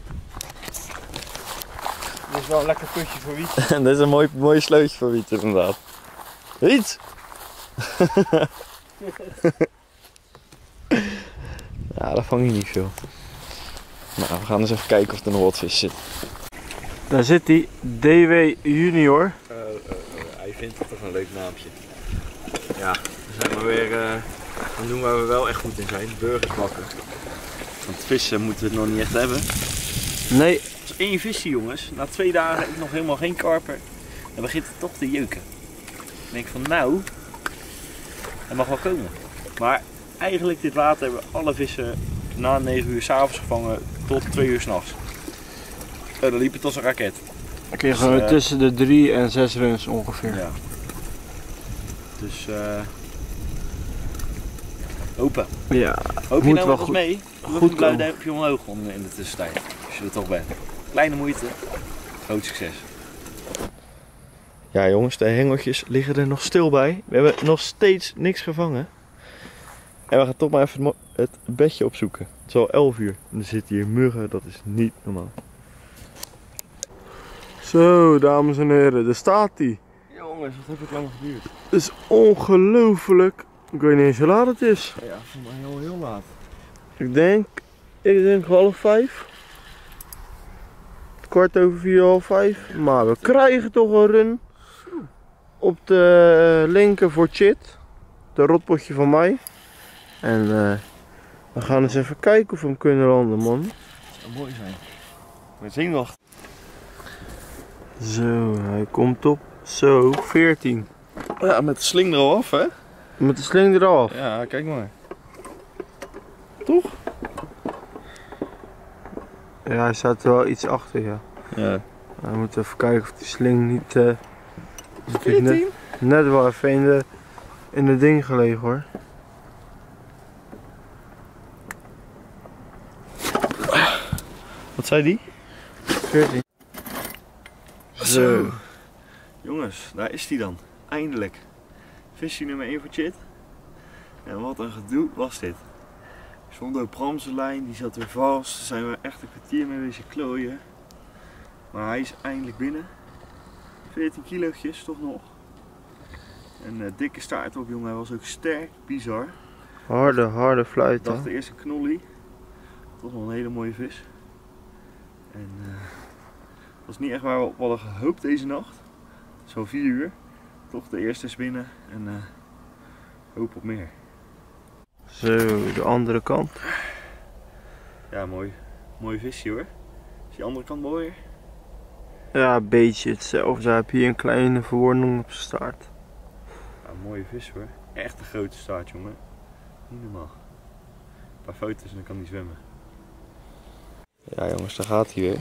Dit is wel een lekker putje voor Wiet. En dit is een mooi slootje voor Wiet inderdaad. Wiet! Ja, daar vang je niet veel. Nou, we gaan eens even kijken of er nog wat vis zit. Daar zit hij, DW Junior. Hij vindt het toch een leuk naampje. Ja, we zijn maar weer aan doen waar we wel echt goed in zijn. Burgers bakken. Want vissen moeten we het nog niet echt hebben. Nee. Als 1 visje jongens, na 2 dagen heb ik nog helemaal geen karper. Dan begint het toch te jeuken. Dan denk ik van nou, het mag wel komen. Maar eigenlijk dit water hebben we alle vissen na 9 uur 's avonds gevangen tot 2 uur 's nachts. Dan liep het als een raket. Dan kun je gewoon tussen de 3 en 6 runs ongeveer. Ja. Dus open. Ja, Hoop je moet nou wel wat goed- mee? Doe goed een blauw komen. duimpje omhoog in de tussentijd. Als je er toch bent. Kleine moeite, groot succes. Ja jongens, de hengeltjes liggen er nog stil bij. We hebben nog steeds niks gevangen. En we gaan toch maar even het bedje opzoeken. Het is al 11 uur en er zitten hier muggen, dat is niet normaal. Zo, dames en heren, daar staat hij. Jongens, wat heeft het lang geduurd? Het is ongelooflijk. Ik weet niet eens hoe laat het is. Ja, voor mij heel laat. Ik denk 5:30. 4:15, 5:15. Maar we krijgen toch een run op de linker voor Chit. De rotpotje van mij. En we gaan eens even kijken of we hem kunnen landen, man. Dat zou mooi zijn. We zien nog. Zo, hij komt op. Zo, 14. Ja, met de sling er al af hè? Met de sling eraf. Ja, kijk maar. Toch? Ja, hij staat er wel iets achter, ja. Ja. We moeten even kijken of die sling niet... net wel even in de ding gelegen hoor. Wat zei die? 14. Zo. Jongens, daar is die dan. Eindelijk. Visje nummer 1 voor Chit. En wat een gedoe was dit. Zonder Bramse lijn, die zat weer vast. Daar zijn we echt een kwartier mee bezig klooien. Maar hij is eindelijk binnen. 14 kilootjes toch nog. En dikke staart op jongen, hij was ook sterk, bizar. Harde Ik fluit hè. dacht de eerste knollie. Toch nog een hele mooie vis. En het was niet echt waar we op hadden gehoopt deze nacht. Zo 4 uur. Toch de eerste is binnen en hoop op meer. Zo, de andere kant. Ja, mooi. Mooi visje hoor. Is die andere kant mooier? Ja, een beetje hetzelfde. Hij heeft hier een kleine verwonding op zijn staart. Ja, mooie vis hoor. Echt een grote staart jongen. Niet normaal. Een paar foto's en dan kan hij zwemmen. Ja jongens, daar gaat hij weer.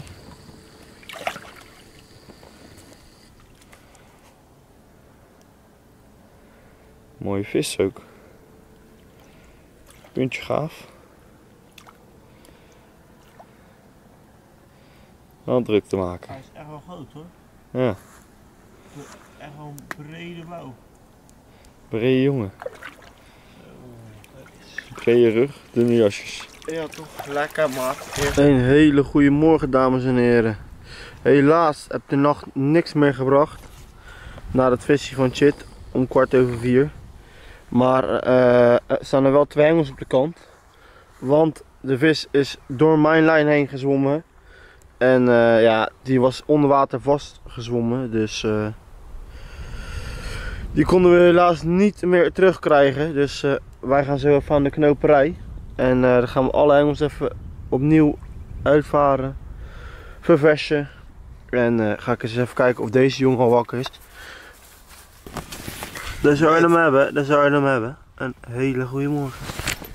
Mooie vis ook. Puntje gaaf. Wel druk te maken. Hij is echt wel groot hoor. Ja, Echt wel een brede mouw. brede jongen. Brede rug, dunne jasjes. Ja toch, lekker maat. Een hele goede morgen dames en heren. Helaas heb de nacht niks meer gebracht. Na het visje van Chit om 4:15. Maar er staan er wel 2 hengels op de kant. Want de vis is door mijn lijn heen gezwommen. En ja, die was onder water vastgezwommen. Dus die konden we helaas niet meer terugkrijgen. Dus wij gaan zo even aan de knoperij. En dan gaan we alle hengels even opnieuw uitvaren. Verversen. En ga ik eens even kijken of deze jongen al wakker is. Daar zou je hem hebben, daar zou je hem hebben. Een hele goede morgen.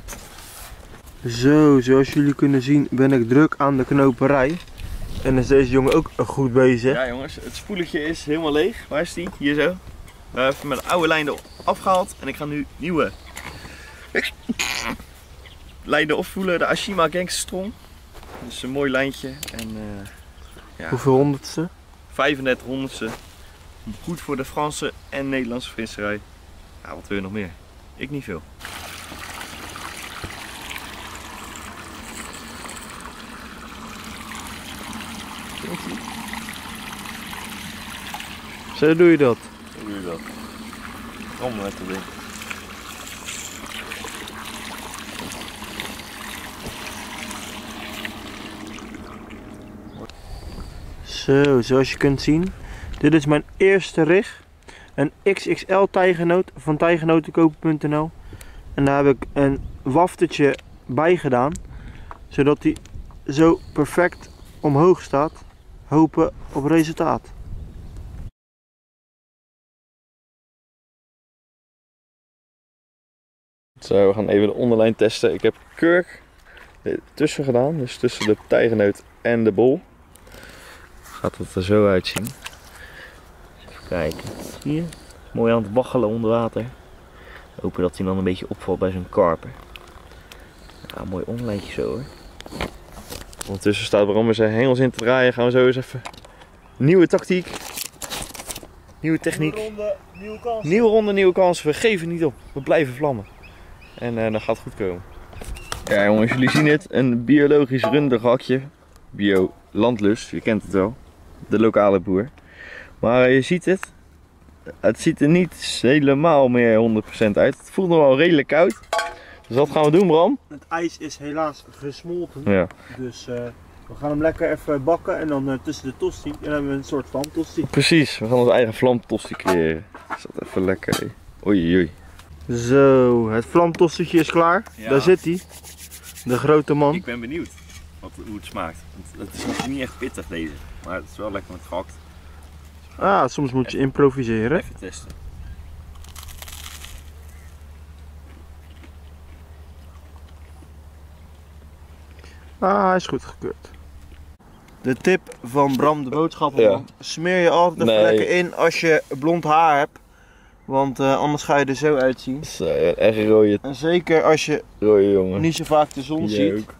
Zo, zoals jullie kunnen zien ben ik druk aan de knoperij. En is deze jongen ook goed bezig. Ja jongens, het spoeletje is helemaal leeg. Waar is die? Hier zo. We hebben met de oude lijn erop afgehaald. En ik ga nu nieuwe lijnen opvoelen. De Ashima Gangster Strong. Dus een mooi lijntje. En, ja. Hoeveel honderdste? 35 honderdste. Goed voor de Franse en Nederlandse visserij. Ja, wat wil je nog meer? Ik niet veel. Zo doe je dat. Hoe doe je dat? Rommel met dat ding. Zo, zoals je kunt zien. Dit is mijn eerste rig. Een XXL tijgenoot van tijgenotenkopen.nl. En daar heb ik een waftertje bij gedaan. Zodat hij zo perfect omhoog staat. Hopen op resultaat. Zo, we gaan even de onderlijn testen. Ik heb kurk tussen gedaan, dus tussen de tijgenoot en de bol. Gaat het er zo uitzien. Even kijken. Zie je? Mooi aan het waggelen onder water. Hopen dat hij dan een beetje opvalt bij zo'n karper. Ja, mooi onderlijntje zo hoor. Ondertussen staat Bram met zijn hengels in te draaien. Gaan we zo eens even. Nieuwe tactiek. Nieuwe techniek. Nieuwe ronde, nieuwe kans. Nieuwe ronde, nieuwe kansen. We geven niet op. We blijven vlammen. En dat gaat goed komen. Ja jongens, jullie zien het. Een biologisch rundergakje. Bio Landlust, je kent het wel. De lokale boer. Maar je ziet het. Het ziet er niet helemaal meer 100% uit. Het voelt nog wel redelijk koud. Dus wat gaan we doen, Bram? Het ijs is helaas gesmolten. Ja. Dus we gaan hem lekker even bakken. En dan tussen de tosti. En dan hebben we een soort van tosti. Precies, we gaan onze eigen vlamtosti creëren. Is dat even lekker. Hé. Oei oei. Zo, het vlamtostietje is klaar. Ja. Daar zit hij. De grote man. Ik ben benieuwd hoe het smaakt. Want het is nog niet echt pittig deze. Maar het is wel lekker met gehakt. Ah, soms moet je improviseren. Even testen. Ah, hij is goed gekeurd. De tip van Bram de boodschappenman. Ja. Smeer je altijd even Nee. lekker in als je blond haar hebt. Want anders ga je er zo uitzien. Zo, echt rode En zeker als je jongen. niet zo vaak de zon Jij ziet. ook.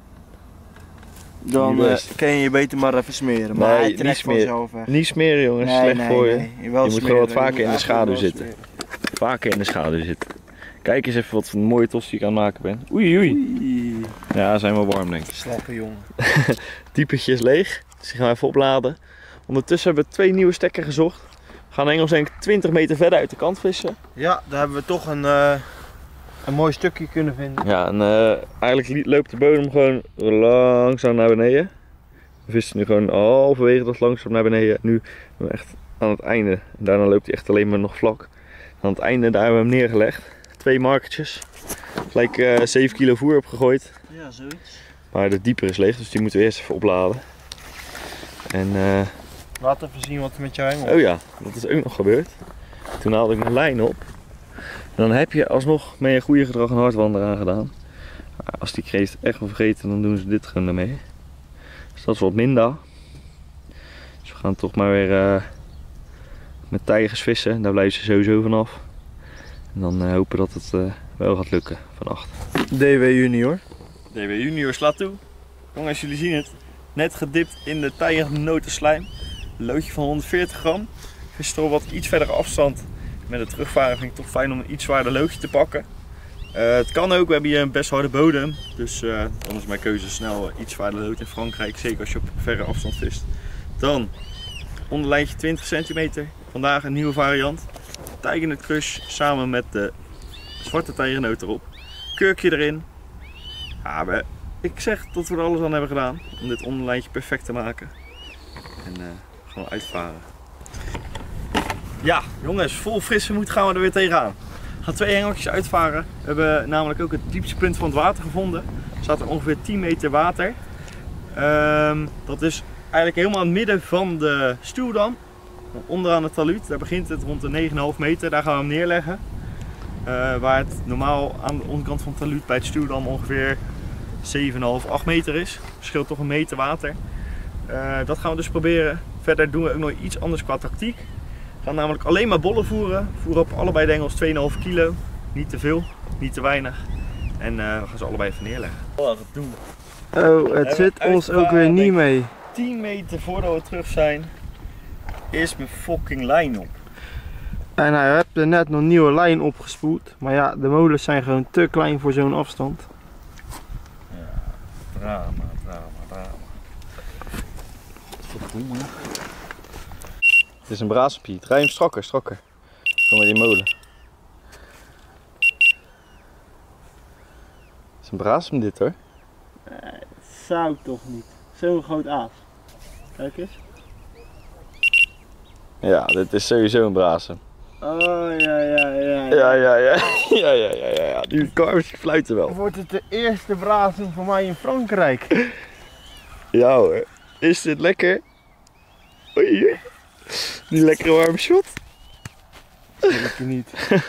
Dan Niet best. kan je je beter maar even smeren. Maar Nee, hij niet trekt smeren. vanzelf weg. Niet smeren jongens, slecht voor je. Wel Je moet smeren, gewoon wat je vaker moet in de eigenlijk schaduw wel zitten. smeren. Vaker in de schaduw zitten. Kijk eens even wat voor een mooie tosti ik aan het maken ben. Oei oei. Oei, Ja, zijn wel warm denk ik. slappe jongen. Diepetje is leeg, dus die gaan we even opladen. Ondertussen hebben we 2 nieuwe stekken gezocht. We gaan Engels denk ik 20 meter verder uit de kant vissen. Ja, daar hebben we toch een mooi stukje kunnen vinden. Ja, en eigenlijk loopt de bodem gewoon langzaam naar beneden. We visten nu gewoon halverwege dat langzaam naar beneden. Nu echt aan het einde. En daarna loopt hij echt alleen maar nog vlak. Aan het einde daar hebben we hem neergelegd. 2 markertjes. Gelijk 7 kilo voer opgegooid. Ja, zoiets. Maar de dieper is leeg, dus die moeten we eerst even opladen. En Laat even zien wat er met jou hengel. oh ja, dat is ook nog gebeurd. Toen haalde ik mijn lijn op. En dan heb je alsnog mee een goede gedrag een hardwander aangedaan. Maar als die kreeft echt wel vergeten, dan doen ze dit gewoon ermee. Dus dat is wat minder. Dus we gaan toch maar weer met tijgers vissen. Daar blijven ze sowieso vanaf. En dan hopen dat het wel gaat lukken vannacht. DW Junior. DW Junior slaat toe. Jongens, jullie zien het. Net gedipt in de tijgernotenslijm. Een loodje van 140 gram. Vis toch wat iets verder afstand. Met het terugvaren vind ik toch fijn om een iets zwaarder loodje te pakken. Het kan ook, we hebben hier een best harde bodem. Dus dan is mijn keuze snel iets zwaarder lood in Frankrijk. Zeker als je op verre afstand vist. Dan onderlijntje 20 centimeter. Vandaag een nieuwe variant. Tijgernut crush samen met de zwarte tijgernoot erop. Kurkje erin. Ja, ik zeg dat we er alles aan hebben gedaan om dit onderlijntje perfect te maken. En gewoon uitvaren. Ja, jongens, vol frisse moed gaan we er weer tegenaan. We gaan 2 hengeltjes uitvaren. We hebben namelijk ook het diepste punt van het water gevonden. Er staat er ongeveer 10 meter water. Dat is eigenlijk helemaal in het midden van de stuwdam. Onderaan het talud. Daar begint het rond de 9,5 meter. Daar gaan we hem neerleggen. Waar het normaal aan de onderkant van het talud bij het stuwdam ongeveer 7,5, 8 meter is. Verschilt toch een meter water. Dat gaan we dus proberen. Verder doen we ook nog iets anders qua tactiek. We gaan namelijk alleen maar bollen voeren. Voeren op allebei de hengels 2,5 kilo. Niet te veel, niet te weinig. En we gaan ze allebei even neerleggen. Wat doen we? Oh, het zit ons ook weer niet mee. 10 meter voordat we terug zijn, is mijn fucking lijn op. En hij heeft er net nog een nieuwe lijn opgespoeld. Maar ja, de molens zijn gewoon te klein voor zo'n afstand. Ja, drama. Verdomme. Het is een braaspie. Draai hem strakker. Kom met die molen. Het is een braasem dit hoor. Dat zou toch niet. Zo'n groot aas. Kijk eens. Ja, dit is sowieso een braasem. Oh ja. Ja. Die karpers fluiten wel. Wordt het de eerste brasem voor mij in Frankrijk? Ja hoor. Is dit lekker? Oei. Die lekkere warme shot. Zeker niet.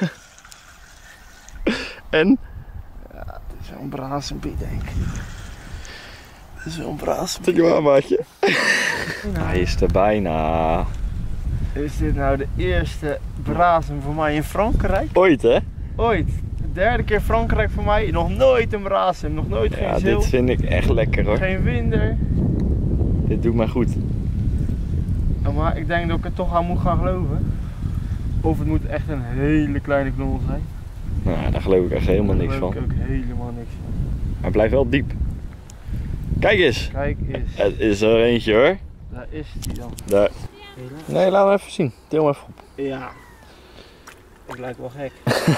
En? Ja, het is wel een brasempie denk ik. Het is wel een brasempie. Tik hem aan maatje. Hij is er bijna. Is dit nou de eerste brasem voor mij in Frankrijk? Ooit hè? Ooit. De 3e keer Frankrijk voor mij. Nog nooit een brasem. Nog nooit geen zil. Dit vind ik echt lekker hoor. Geen winder. Dit doet mij goed. Maar ik denk dat ik er toch aan moet gaan geloven. Of het moet echt een hele kleine knol zijn. Nou, daar geloof ik echt helemaal niks van. Daar geloof ik ook helemaal niks van. Hij blijft wel diep. Kijk eens. Kijk eens. Het is er eentje hoor. Daar is hij dan. Daar. Nee, laat hem even zien. Deel hem even op. Ja. Ik lijk wel gek.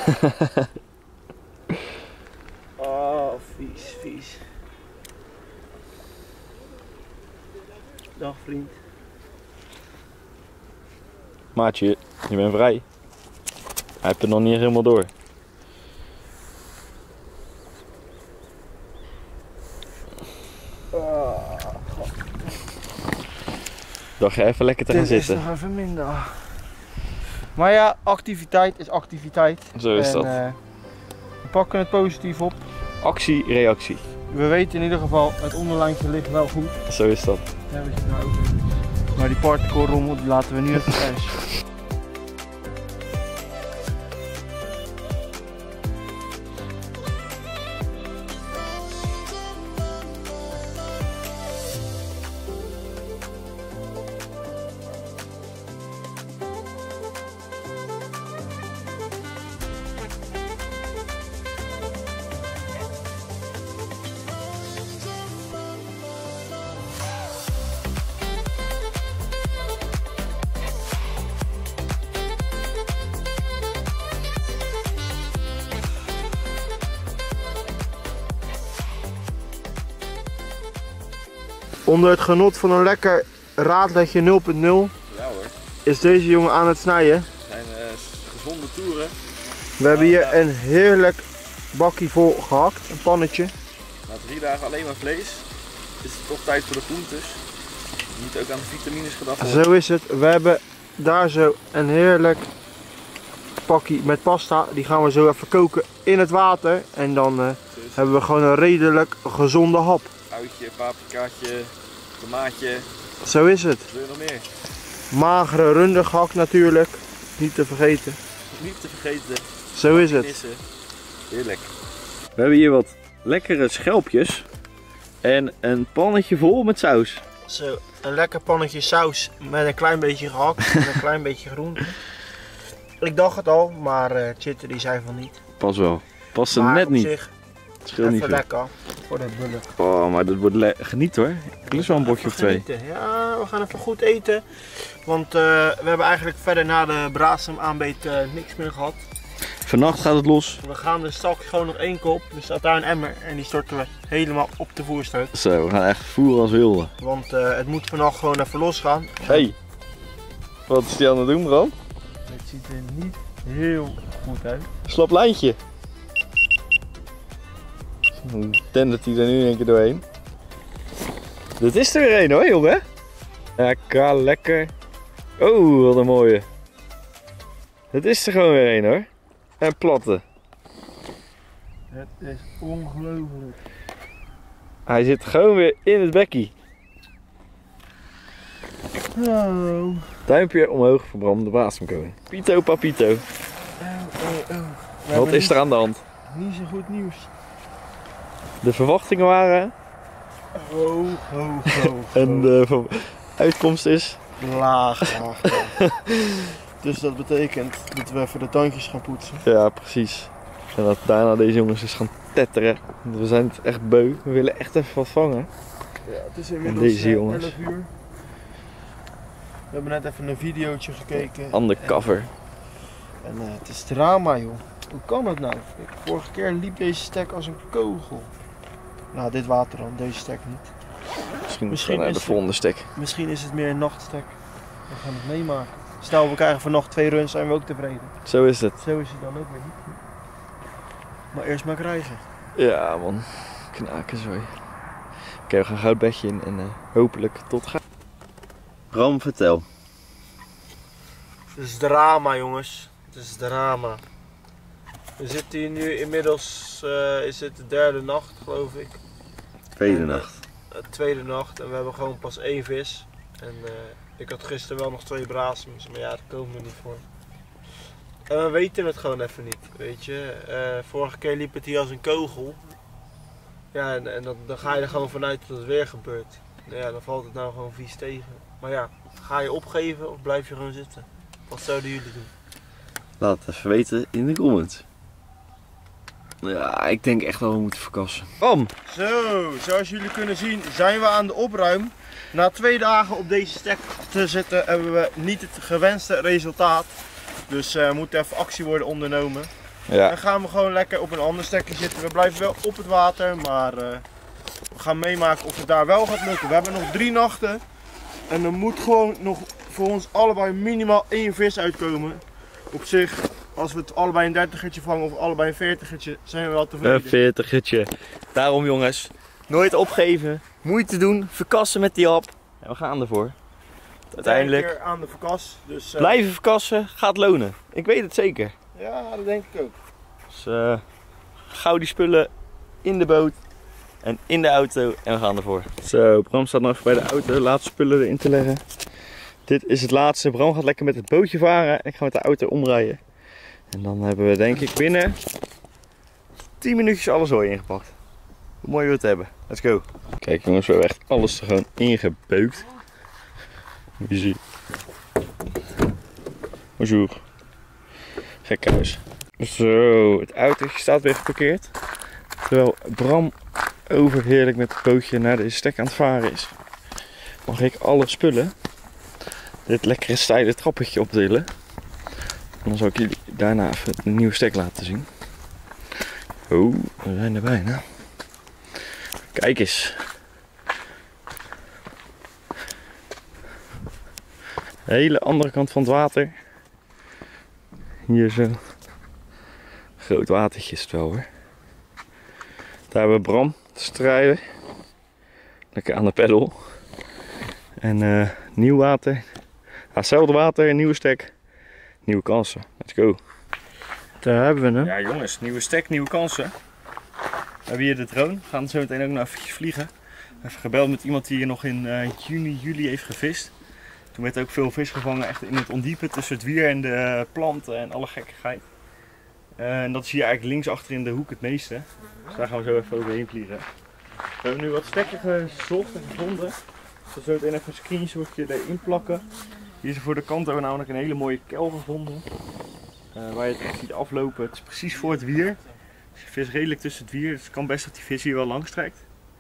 Oh, vies. Dag vriend. Maatje, je bent vrij. Hij heeft het nog niet helemaal door. Dacht je even lekker te gaan zitten. Dit is nog even minder. Maar ja, activiteit is activiteit. Zo is dat. We pakken het positief op. Actie, reactie. We weten in ieder geval, het onderlijntje ligt wel goed. Zo is dat. Daar hebben ze het nou ook. Maar die particle rommel die laten we nu even thuis. Onder het genot van een lekker raadletje 0.0 Ja hoor. is deze jongen aan het snijden. Het zijn gezonde toeren. We hebben hier een heerlijk bakkie vol gehakt, een pannetje. Na 3 dagen alleen maar vlees is het toch tijd voor de groentes. Je moet ook aan de vitamines gedacht worden. Zo is het. We hebben daar zo een heerlijk pakje met pasta. Die gaan we zo even koken in het water. En dan hebben we gewoon een redelijk gezonde hap. Uitje, paprikaatje, tomaatje. Zo is het. Wat wil je nog meer? Magere runder gehakt natuurlijk. Niet te vergeten. Niet te vergeten. Zo is het. Nissen. Heerlijk. We hebben hier wat lekkere schelpjes. En een pannetje vol met saus. Zo, een lekker pannetje saus met een klein beetje gehakt en een klein beetje groente. Ik dacht het al, maar Chitter die zei van niet. Pas wel. Past er Maar net op niet. zich Het scheelt niet even veel. lekker voor de bullen. Oh, maar dat wordt geniet hoor. Ik lust wel een bordje of Even 2. genieten. Ja, we gaan even goed eten. Want we hebben eigenlijk verder na de brasem aanbeet niks meer gehad. Vannacht gaat het los. We gaan er straks gewoon nog 1 kop. Er staat daar een emmer en die storten we helemaal op de voerstoot. Zo, we gaan echt voeren als wilden. Want het moet vannacht gewoon even losgaan. Hey, wat is die aan het doen, Bram? Het ziet er niet heel goed uit. Slap lijntje. Ik denk dat hij er nu in één keer doorheen. Dit is er weer een hoor, jongen. Lekker, lekker. Oh, wat een mooie. Het is er gewoon weer een hoor. En platte. Het is ongelooflijk. Hij zit gewoon weer in het bekkie. Oh. Duimpje omhoog voor Bram, de Wasemkoning. Pito papito. Wat is er aan de hand? Niet zo goed nieuws. De verwachtingen waren Ho, ho, ho. en de uitkomst is... Laag, laag, laag. Dus dat betekent dat we even de tandjes gaan poetsen. Ja, precies. En dat daarna deze jongens eens gaan tetteren. Want we zijn het echt beu. We willen echt even wat vangen. Ja, het is inmiddels deze jongens. 11 uur. We hebben net even een videootje gekeken. Undercover. En het is drama joh. Hoe kan het nou? Vorige keer liep deze stek als een kogel. Nou, dit water dan, deze stek niet. Misschien naar de is volgende stek. Misschien is het meer een nachtstek. We gaan het meemaken. Stel we krijgen vannacht 2 runs, zijn we ook tevreden. Zo is het. Zo is het dan ook weer niet. Maar eerst maar krijgen. Ja man. Knaken zo. Oké, we gaan gauw het bedje in en hopelijk tot gauw. Bram, vertel. Het is drama jongens. Het is drama. We zitten hier nu inmiddels, is het de 3e nacht geloof ik. Tweede nacht. Tweede nacht en we hebben gewoon pas 1 vis. En ik had gisteren wel nog 2 brasems, maar ja, daar komen we niet voor. En we weten het gewoon even niet, weet je. Vorige keer liep het hier als een kogel. Ja, en dan ga je er gewoon vanuit dat het weer gebeurt. Nou ja, dan valt het nou gewoon vies tegen. Maar ja, ga je opgeven of blijf je gewoon zitten? Wat zouden jullie doen? Laat het even weten in de comments. Ja, ik denk echt wel we moeten verkassen. Bam! Zo, zoals jullie kunnen zien zijn we aan de opruim. Na 2 dagen op deze stek te zitten hebben we niet het gewenste resultaat. Dus moet even actie worden ondernomen. Ja. Dan gaan we gewoon lekker op een ander stekje zitten. We blijven wel op het water, maar we gaan meemaken of het daar wel gaat lukken. We hebben nog 3 nachten en er moet gewoon nog voor ons allebei minimaal 1 vis uitkomen. Op zich, als we het allebei een 30ertje vangen of allebei een 40ertje, zijn we wel tevreden. Een 40ertje. Daarom jongens, nooit opgeven, moeite doen, verkassen met die hap. En we gaan ervoor. Uiteindelijk Keer aan de verkas. Dus, blijven verkassen gaat lonen. Ik weet het zeker. ja, dat denk ik ook. Dus gauw die spullen in de boot en in de auto en we gaan ervoor. Zo, Bram staat nog even bij de auto, laatste spullen erin te leggen. Dit is het laatste. Bram gaat lekker met het bootje varen en ik ga met de auto omrijden. En dan hebben we denk ik binnen 10 minuutjes alles zooi ingepakt. Hoe mooi we het hebben. Let's go. Kijk jongens, we hebben echt alles er gewoon ingebeukt. Moet je zien. Bonjour. Gekhuis. Zo, het autootje staat weer geparkeerd. Terwijl Bram overheerlijk met het bootje naar deze stek aan het varen is. Mag ik alle spullen dit lekkere steile trappetje optillen. En dan zal ik jullie daarna even een nieuwe stek laten zien. Oh, we zijn er bijna. Kijk eens. De hele andere kant van het water. Hier zo. Groot watertje is het wel hoor. Daar hebben we Bram te strijden. Lekker aan de peddel. En nieuw water. Ja, hetzelfde water, nieuwe stek. Nieuwe kansen. Let's go. Daar hebben we hem. Ja jongens, nieuwe stek, nieuwe kansen. We hebben hier de drone. We gaan zo meteen ook nog eventjes vliegen. Even gebeld met iemand die hier nog in juni, juli heeft gevist. Toen werd ook veel vis gevangen, echt in het ondiepe tussen het wier en de planten en alle gekkigheid. En dat is hier eigenlijk links achter in de hoek het meeste. Dus daar gaan we zo even overheen vliegen. We hebben nu wat stekken gezocht en gevonden. Dus zo meteen even een screenshotje erin plakken. Hier is voor de kant hebben we namelijk een hele mooie kel gevonden. Waar je het echt ziet aflopen. Het is precies voor het wier. Dus je vis redelijk tussen het wier. Dus het kan best dat die vis hier wel langs trekt.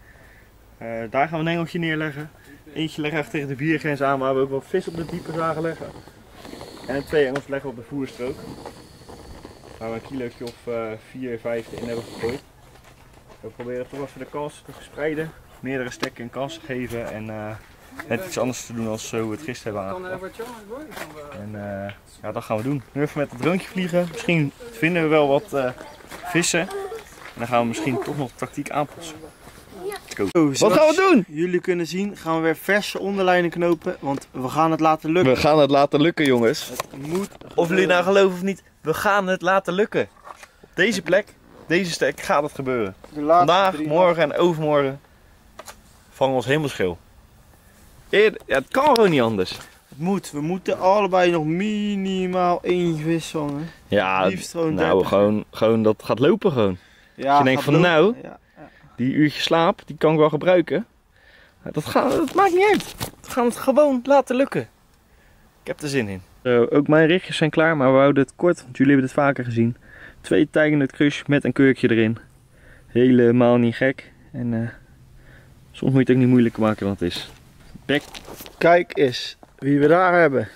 Daar gaan we een engeltje neerleggen. Eentje leggen echt tegen de wiergrens aan, waar we ook wat vis op de diepe zagen leggen. En 2 engels leggen op de voerstrook. Waar we een kilootje of 4, 5 in hebben gegooid. We proberen toch even de kans te verspreiden. Meerdere stekken een kans te geven en net iets anders te doen als zo we het gisteren hebben aangepakt. En ja, dat gaan we doen. Nu even met het droontje vliegen. Misschien vinden we wel wat vissen. En dan gaan we misschien toch nog de tactiek aanpassen. Wat gaan we doen? Jullie kunnen zien, gaan we weer verse onderlijnen knopen, want we gaan het laten lukken. We gaan het laten lukken jongens. Het moet Of jullie nou geloven of niet, we gaan het laten lukken. Op deze plek, deze stek gaat het gebeuren. Vandaag, morgen en overmorgen vangen we ons helemaal schil. Ja, het kan gewoon niet anders. Het moet. We moeten allebei nog minimaal 1 vis vangen. Ja, Liefst gewoon nou 30. gewoon dat gaat lopen gewoon. Ja, je denkt gaat van lopen. nou, Ja. die uurtje slaap, die kan ik wel gebruiken. Dat maakt niet uit. We gaan het gewoon laten lukken. Ik heb er zin in. Ook mijn richtjes zijn klaar, maar we houden het kort, want jullie hebben het vaker gezien. 2 tijgernut crush met een kurkje erin. Helemaal niet gek. En soms moet je het ook niet moeilijker maken dan het is. Bek. Kijk eens wie we daar hebben.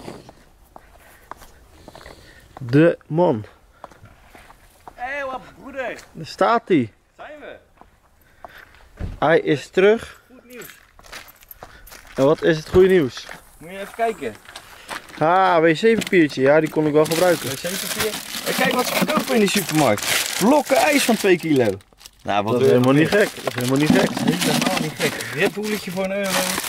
De man. Hé, wat broeder. Daar staat hij. Zijn we? Hij is terug. Goed nieuws. En wat is het goede nieuws? Moet je even kijken. Ah, wc-papiertje. Ja, die kon ik wel gebruiken. Wc-papier. En kijk wat ze verkopen in de supermarkt. Blokken ijs van 2 kilo. Nou, wat Dat is helemaal niet gek. Dat is helemaal niet gek. Helemaal niet gek. Redboeletje voor €1.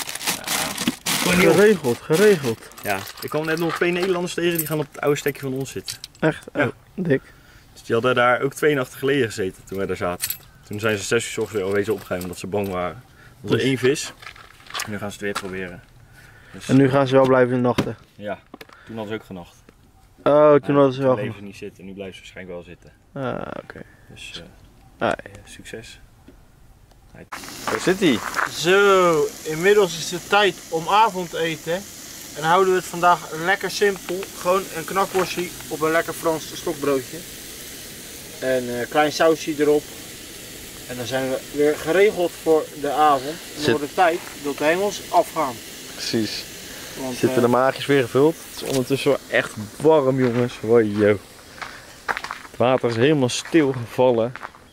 Gewoon niet op. Geregeld. Ja, ik kwam net nog 2 Nederlanders tegen die gaan op het oude stekje van ons zitten. Echt? Ja. Oh, dik. Dus die hadden daar ook 2 nachten geleden gezeten toen wij daar zaten. Toen zijn ze 6 uur 's ochtends weer alweer opgegaan omdat ze bang waren. Dat was 1 vis. En nu gaan ze het weer proberen. Dus, En nu gaan ze wel blijven nachten. ja, toen hadden ze ook genacht. Oh, toen hadden ze Toen wel bleven genoeg. ze niet zitten, nu blijven ze waarschijnlijk wel zitten. Ah, oké. Dus succes. Daar zit hij. Zo, inmiddels is het tijd om avond te eten. En dan houden we het vandaag lekker simpel. Gewoon een knakworstje op een lekker Frans stokbroodje. En een klein sausje erop. En dan zijn we weer geregeld voor de avond. En dan wordt het tijd dat de hengels afgaan. Precies. Want, Zitten de maagjes weer gevuld. Het is ondertussen wel echt warm jongens. Wojo. Het water is helemaal stilgevallen.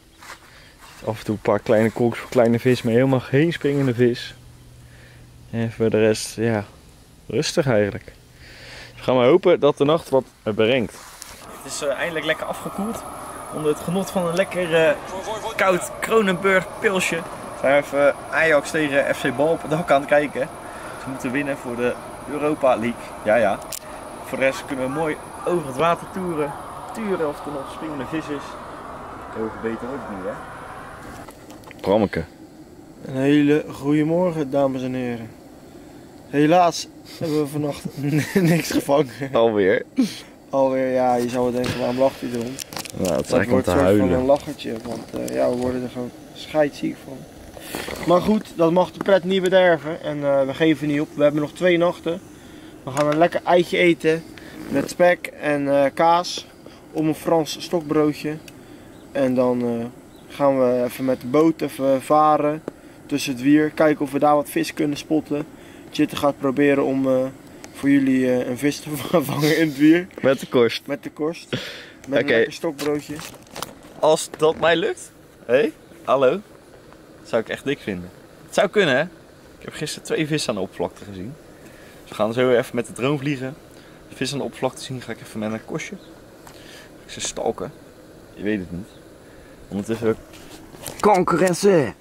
Af en toe een paar kleine kolkjes voor kleine vis, maar helemaal geen springende vis. En voor de rest, ja, rustig eigenlijk. Dus we gaan maar hopen dat de nacht wat brengt. Het is eindelijk lekker afgekoeld. Onder het genot van een lekker koud Kronenburg pilsje. We zijn even Ajax tegen FC Bal op het dak aan het kijken. Ze moeten winnen voor de Europa League. Ja, ja. Voor de rest kunnen we mooi over het water toeren. Turen of er nog springende vis is. Heel veel beter ook niet, hè? Brammeke. Een hele goede morgen, dames en heren. Helaas hebben we vannacht niks gevangen. Alweer. Alweer, ja, je zou denken, waarom lacht hij erom? Nou, het is Dat eigenlijk om wordt te een soort van een huilen. lachertje, want ja, we worden er gewoon scheidsziek van. Maar goed, dat mag de pret niet bederven en we geven niet op. We hebben nog 2 nachten. We gaan een lekker eitje eten met spek en kaas om een Frans stokbroodje. En dan gaan we even met de boot even varen tussen het wier. Kijken of we daar wat vis kunnen spotten. Chitte gaat proberen om voor jullie een vis te vangen in het wier. Met de korst. Met de korst. Met een Oké. lekker stokbroodje. Als dat mij lukt. Hé, hallo. Dat zou ik echt dik vinden. Het zou kunnen, hè. Ik heb gisteren 2 vissen aan de oppervlakte gezien. We gaan zo even met de drone vliegen. De vis aan de oppervlakte zien, ga ik even met een kostje. Ga ik ze stalken. Je weet het niet. Ondertussen concurrentie.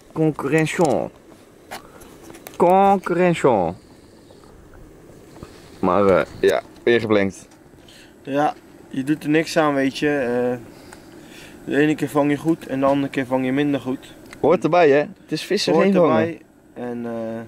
Concurrentie. Maar ja, weer geblenkt. Ja, je doet er niks aan, weet je. De ene keer vang je goed en de andere keer vang je minder goed. Hoort erbij, hè? Het is vissen, geen vangen. Erbij. En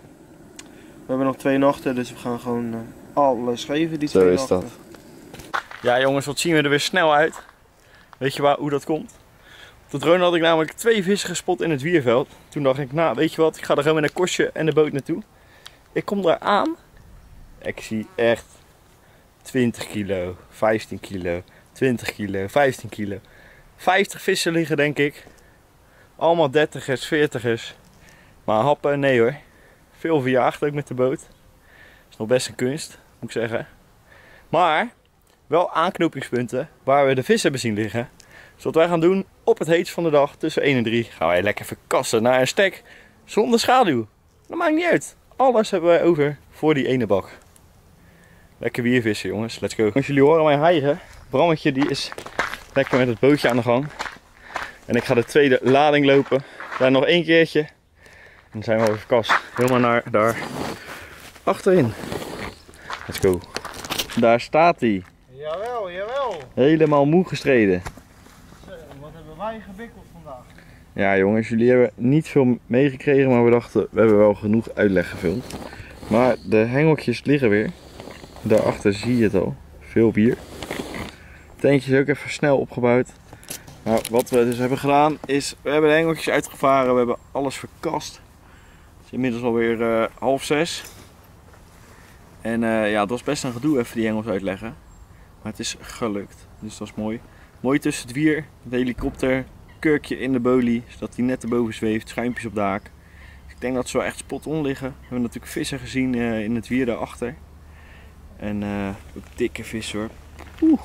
we hebben nog 2 nachten, dus we gaan gewoon alles geven die 2 nachten. Zo is dat. Ja jongens, wat zien we er weer snel uit. Weet je hoe dat komt? Op de drone had ik namelijk 2 vissen gespot in het Wierveld. Toen dacht ik, nou weet je wat, ik ga er gewoon met een kostje en de boot naartoe. Ik kom daar aan. Ik zie echt 20 kilo, 15 kilo, 20 kilo, 15 kilo. 50 vissen liggen denk ik. Allemaal 30ers, 40ers. Maar happen, nee hoor. Veel verjaagd ook met de boot. Is nog best een kunst, moet ik zeggen. Maar wel aanknopingspunten waar we de vis hebben zien liggen. Dus wat wij gaan doen op het heetst van de dag tussen 1 en 3 gaan wij lekker verkassen naar een stek zonder schaduw. Dat maakt niet uit. Alles hebben wij over voor die ene bak. Lekker wiervissen jongens, let's go. Als jullie horen mij hijgen, Brammetje die is lekker met het bootje aan de gang. En ik ga de tweede lading lopen. Daar nog 1 keertje. En dan zijn we over verkast. Helemaal naar daar achterin. Let's go. Daar staat hij. Jawel, jawel. Helemaal moe gestreden. Wat hebben wij gewikkeld vandaag? Ja jongens, jullie hebben niet veel meegekregen, maar we dachten we hebben wel genoeg uitleg gefilmd. Maar de hengeltjes liggen weer. Daarachter zie je het al. Veel bier. Het tentje is ook even snel opgebouwd. Nou, wat we dus hebben gedaan is, we hebben de hengeltjes uitgevaren, we hebben alles verkast. Het is inmiddels alweer 5:30. En ja, het was best een gedoe even die hengels uitleggen. Maar het is gelukt, dus dat is mooi. Mooi tussen het wier, de helikopter, kurkje in de bolie, zodat die net erboven zweeft, schuimpjes op de haak. Dus ik denk dat ze wel echt spot on liggen. We hebben natuurlijk vissen gezien in het wier daarachter. En ook dikke vissen hoor. Oeh.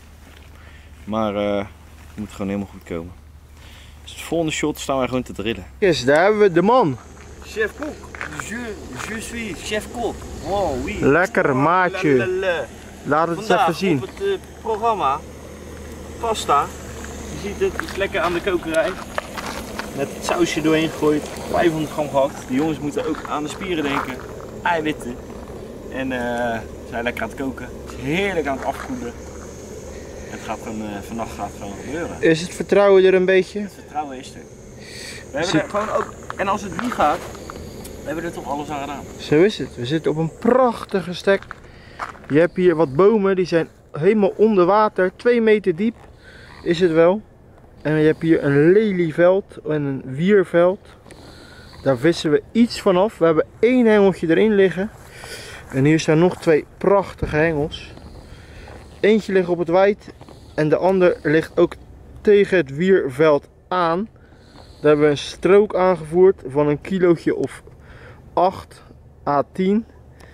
Maar het moet gewoon helemaal goed komen. Dus het volgende shot staan wij gewoon te drillen. Yes, daar hebben we de man. Chef kok. Je suis chef kok. Oh oui. Lekker maatje. Laat het eens even zien. Op het programma pasta. Je ziet het, is lekker aan de kokerij. Met het sausje doorheen gegooid. 500 gram gehakt. De jongens moeten ook aan de spieren denken. Eiwitten. En zijn lekker aan het koken. Het is heerlijk aan het afkoelen. Het gaat gewoon, vannacht gaat het gewoon gebeuren. Is het vertrouwen er een beetje? Het vertrouwen is er. We hebben er gewoon ook, en als het niet gaat, we hebben er toch alles aan gedaan. Zo is het. We zitten op een prachtige stek. Je hebt hier wat bomen, die zijn helemaal onder water. 2 meter diep is het wel. En je hebt hier een lelieveld en een wierveld. Daar vissen we iets vanaf. We hebben 1 hengeltje erin liggen. En hier staan nog 2 prachtige hengels. Eentje ligt op het wijd en de ander ligt ook tegen het wierveld aan. Daar hebben we een strook aangevoerd van een kilootje of 8 à 10.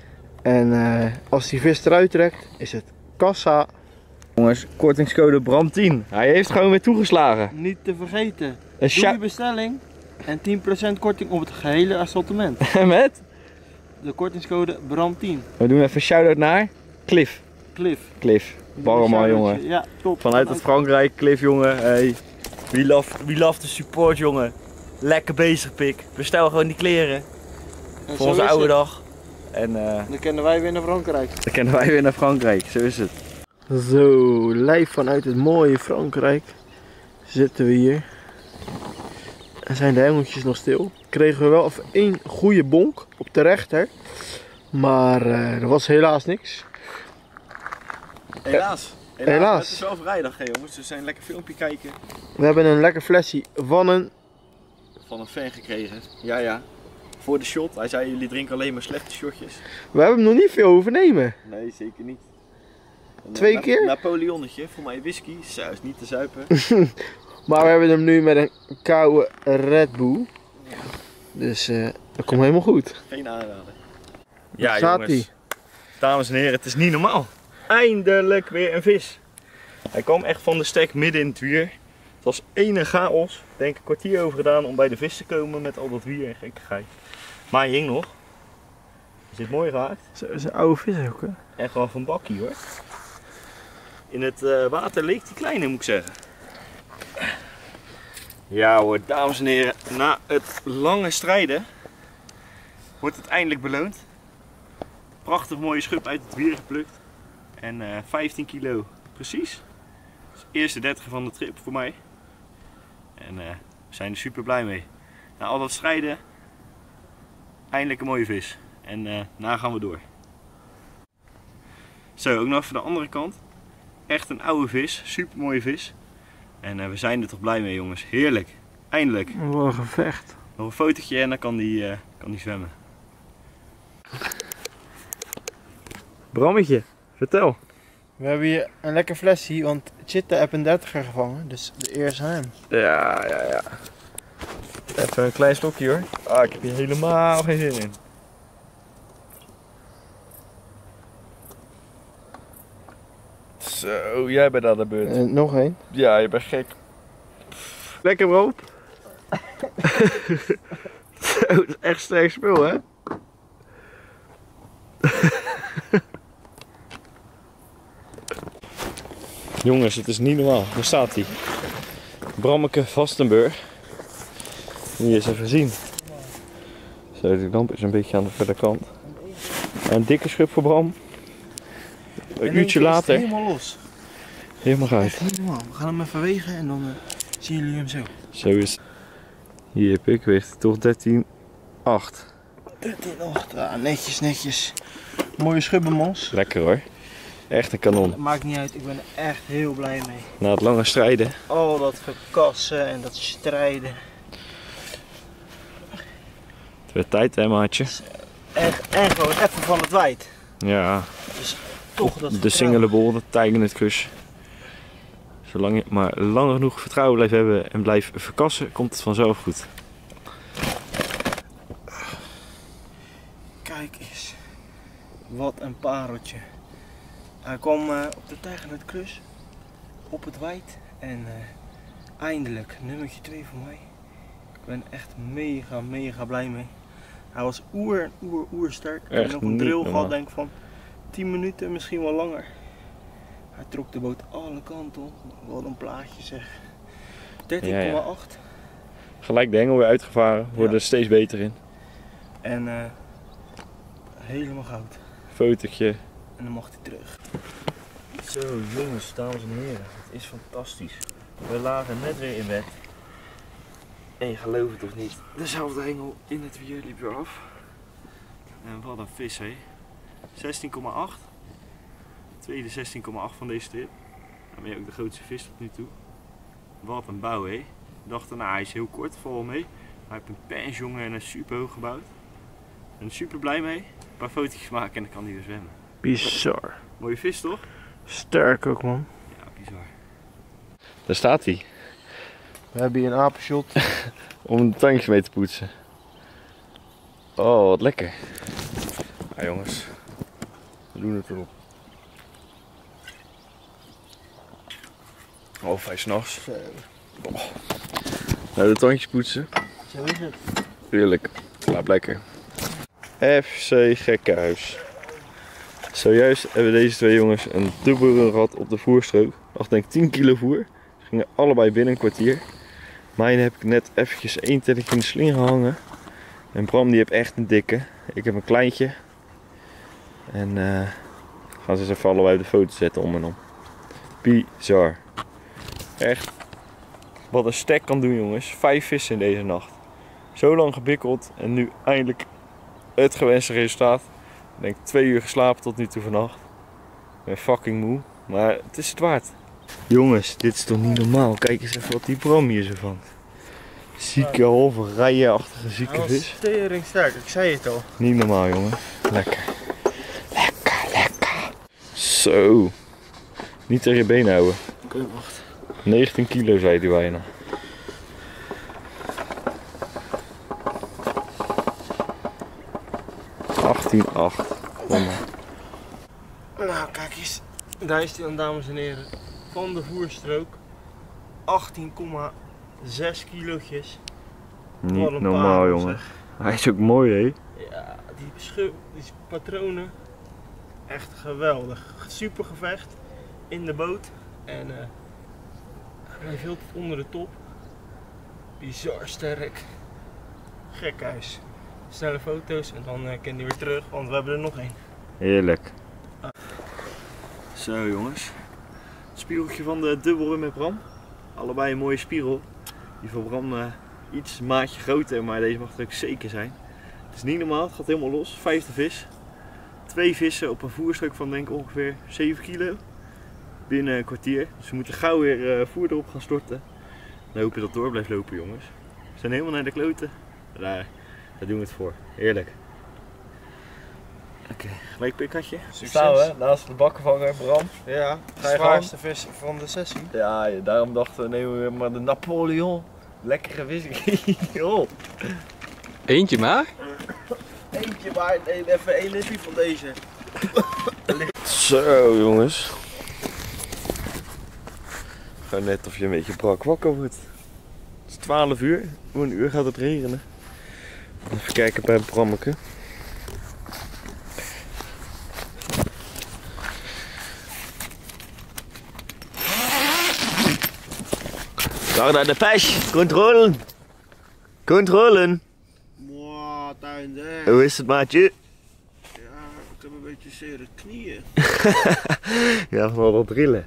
En als die vis eruit trekt is het kassa. Jongens, kortingscode Bram10. Hij heeft gewoon weer toegeslagen. Niet te vergeten. Een Doe je bestelling en 10% korting op het gehele assortiment. Met? De kortingscode Bram10. We doen even een shout-out naar Cliff. Cliff. Barrema jongen. Ja, top. Vanuit het Frankrijk, Cliff jongen. Hey. We love the support jongen. Lekker bezig pik. Bestel gewoon die kleren. En voor onze oude dag. En dan kennen wij weer naar Frankrijk. dan kennen wij weer naar Frankrijk. Zo is het. Zo, live vanuit het mooie Frankrijk zitten we hier. En zijn de hengeltjes nog stil. Kregen we wel even 1 goede bonk op de rechter. Maar er was helaas niks. Helaas. Helaas. Het is wel vrijdag hè, jongens, dus we zijn lekker filmpje kijken. We hebben een lekker flesje van een Fan gekregen. Ja. Voor de shot. Hij zei jullie drinken alleen maar slechte shotjes. We hebben hem nog niet veel hoeven nemen. Nee, zeker niet. 2 keer? Napoleonnetje, voor mij whisky. Zo, is niet te zuipen. Maar we hebben hem nu met een koude Red Bull. Dus dat komt helemaal goed. Geen aanrader. Ja staat jongens. Dames en heren, het is niet normaal. Eindelijk weer een vis. Hij kwam echt van de stek midden in het wier. Het was ene chaos. Ik denk een kwartier over gedaan om bij de vis te komen met al dat wier en gekkigheid. Maar hij hing nog. Zit mooi gehakt. Zo is een oude vis ook, hè? Echt wel van bakkie hoor. In het water leek die kleine, moet ik zeggen. Ja hoor, dames en heren. Na het lange strijden wordt het eindelijk beloond. Prachtig mooie schub uit het wier geplukt. En 15 kilo precies. Dat is de eerste 30 van de trip voor mij. En we zijn er super blij mee. Na al dat strijden, eindelijk een mooie vis. En daarna gaan we door. Zo, ook nog even de andere kant. Echt een oude vis, super mooie vis. En we zijn er toch blij mee jongens, heerlijk. Eindelijk. Wat een gevecht. Nog een fotootje en dan kan die zwemmen. Brammetje, vertel. We hebben hier een lekker flesje, want Chitta heeft een 30er gevangen, dus de eer is aan hem. Ja. Even een klein stokje hoor. Ah, ik heb hier helemaal geen zin in. Zo, jij bent aan de beurt. Nog één. Ja, je bent gek. Lekker bro. Zo, dat is echt sterk spul hè. Jongens, het is niet normaal. Daar staat hij. Brammeke Vastenburg. Moet je eens even zien. Zo, de lamp is een beetje aan de verre kant. Een dikke schub voor Bram. Een uurtje later. Helemaal los. Helemaal uit. Echt niet normaal. We gaan hem even wegen en dan zien jullie hem zo. Zo is het. Hier heb ik weegt toch 13,8. 13,8. Ja, netjes. Mooie schubbenmos. Lekker hoor. Echt een kanon. Maakt niet uit, ik ben er echt heel blij mee. Na het lange strijden. Al dat verkassen en dat strijden. Het werd tijd hè maatje. En gewoon even van het wijd. Ja. Dus toch dat De singelebol, de tijger het kus. Zolang je maar lang genoeg vertrouwen blijft hebben en blijft verkassen, komt het vanzelf goed. Kijk eens. Wat een pareltje. Hij kwam op de tijgernet krus. Op het wijd. En eindelijk nummertje 2 voor mij. Ik ben echt mega blij mee. Hij was oer sterk. Ik heb nog een drill gehad denk ik van 10 minuten, misschien wel langer. Hij trok de boot alle kanten op. Wat een plaatje zeg. 13,8. Ja. Gelijk de hengel weer uitgevaren, worden er steeds beter in. En helemaal goud. Fotootje. En dan mag hij terug. Zo jongens, dames en heren, het is fantastisch. We lagen net weer in bed. En je gelooft het of niet, dezelfde hengel in het wier liep weer af. En wat een vis hé. 16,8. Tweede 16,8 van deze trip. Dan ben je ook de grootste vis tot nu toe. Wat een bouw hé. Ik dacht nou hij is heel kort, val wel mee. Hij heeft een pensjongen en een super hoog gebouwd. En super blij mee. Een paar fotootjes maken en dan kan hij weer zwemmen. Bizar. Mooie vis toch? Sterk ook man. Ja, bizar. Daar staat hij. We hebben hier een apenshot. Om de tankjes mee te poetsen. Oh, wat lekker. Ja jongens, we doen het erop. Oh, 5 s'nachts. Oh. Nou, de tandjes poetsen. Zo is het. Heerlijk. Slaap lekker. FC Gekkenhuis. Zojuist hebben deze twee jongens een dubbele rad op de voerstrook. Lag denk ik 10 kilo voer. Ze gingen allebei binnen een kwartier. Mijn heb ik net eventjes 1 telletje in de sling gehangen. En Bram die heeft echt een dikke. Ik heb een kleintje. En gaan ze eens even allebei op de foto zetten om en om. Bizar. Echt. Wat een stek kan doen jongens. 5 vissen in deze nacht. Zo lang gebikkeld en nu eindelijk het gewenste resultaat. Ik denk 2 uur geslapen tot nu toe vannacht. Ik ben fucking moe. Maar het is het waard. Jongens, dit is toch niet normaal. Kijk eens even wat die Bram hier zo vangt. Zieke halve rijenachtige zieke vis. Tering sterk, ik zei het al. Niet normaal jongen. Lekker. Lekker. Zo. Niet tegen je benen houden. Oké, wacht. 19 kilo zei hij bijna. Nou, kijk eens. Daar is hij dan, dames en heren. Van de voerstrook. 18,6 kilootjes. Niet normaal jongen. Hij is ook mooi hè. Ja, het die patronen. Echt geweldig. Super gevecht in de boot. En hij blijft heel onder de top. Bizar sterk. Gekhuis. Snelle foto's en dan kan hij weer terug, want we hebben er nog één. Heerlijk. Zo jongens. Het spiegeltje van de dubbelrum met Bram. Allebei een mooie spiegel. Die van Bram iets een maatje groter, maar deze mag er ook zeker zijn. Het is niet normaal, het gaat helemaal los. 5e vis. 2 vissen op een voerstrook van denk ik ongeveer 7 kilo. Binnen een kwartier. Dus we moeten gauw weer voer erop gaan storten. Dan hopen dat het door blijft lopen jongens. We zijn helemaal naar de kloten. Daar doen we het voor. Heerlijk. Oké, gelijk pikkatje. Staan we naast de bakkenvanger Bram. Ja, de Ga je zwaarste vis van de sessie. Ja, daarom dachten we nemen we maar de Napoleon. Lekkere whisky. Oh. Eentje maar? Eentje maar, even één lipje van deze. Zo jongens. Gewoon net of je een beetje brak wakker wordt. Het is 12 uur. Om een uur gaat het regenen. Even kijken bij een prammeke. Daar de pech. Controle. Controle. Mwah, tuin, Hoe is het maatje? Ja, ik heb een beetje zere knieën. Ja, van al dat drillen.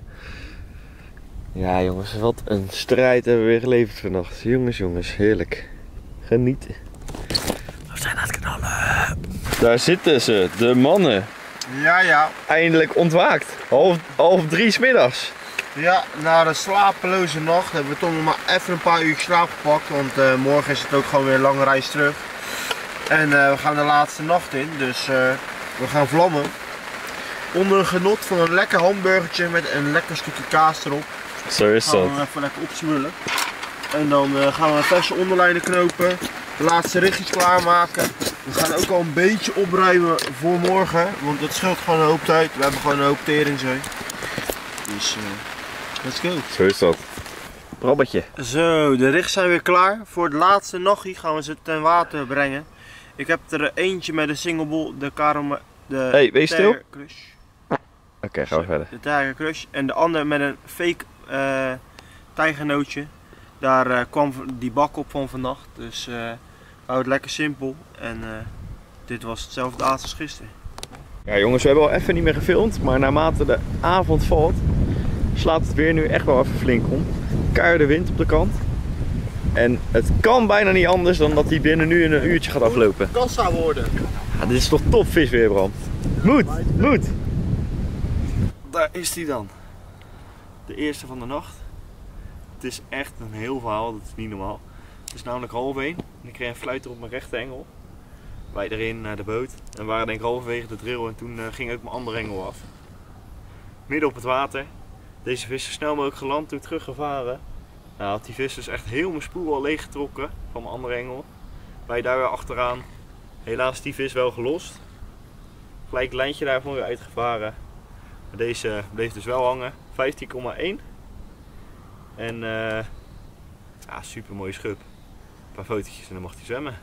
Ja jongens, wat een strijd hebben we weer geleverd vannacht. Jongens, heerlijk. Genieten. We zijn aan het knallen. Daar zitten ze, de mannen. Ja. Eindelijk ontwaakt. Half 3 's middags. Ja, na de slapeloze nacht hebben we toch nog maar even een paar uur slaap gepakt. Want morgen is het ook gewoon weer een lange reis terug. En we gaan de laatste nacht in, dus we gaan vlammen. Onder een genot van een lekker hamburgertje met een lekker stukje kaas erop. Zo is Gaan dat. we even lekker opsmullen. En dan gaan we een verse onderlijnen knopen. De laatste richtjes klaarmaken. We gaan ook al een beetje opruimen voor morgen. Want het scheelt gewoon een hoop tijd. We hebben gewoon een hoop teringzooi. Dus let's go. Zo is dat. Brabbetje. Zo, de richt zijn weer klaar. Voor het laatste nachtje gaan we ze ten water brengen. Ik heb er eentje met een singlebol, de Caramel. Hey, wees stil. Tiger Crush. Oké, gaan we verder. De Tiger Crush. En de andere met een fake tijgernootje. Daar kwam die bak op van vannacht. Dus hou het lekker simpel. En dit was hetzelfde aas als gisteren. Ja jongens, we hebben al even niet meer gefilmd. Maar naarmate de avond valt, slaat het weer nu echt wel even flink om. Keiharde wind op de kant. En het kan bijna niet anders dan dat hij binnen nu in een uurtje gaat aflopen. Kassa worden. Ja, dit is toch topvis weer, Bram. Moet! Daar is hij dan. De eerste van de nacht. Het is echt een heel verhaal, dat is niet normaal. Het is namelijk 12:30 en ik kreeg een fluiter op mijn rechte engel. Wij erin naar de boot en we waren denk ik halverwege de drill en toen ging ook mijn andere engel af. Midden op het water. Deze vis zo snel mogelijk geland, toen teruggevaren. Nou, had die vis dus echt heel mijn spoel al leeggetrokken van mijn andere engel. Wij daar weer achteraan. Helaas die vis wel gelost. Gelijk het lijntje daarvan weer uitgevaren. Maar deze bleef dus wel hangen. 15,1. En ja, super mooie schub. Een paar fotootjes en dan mag hij zwemmen.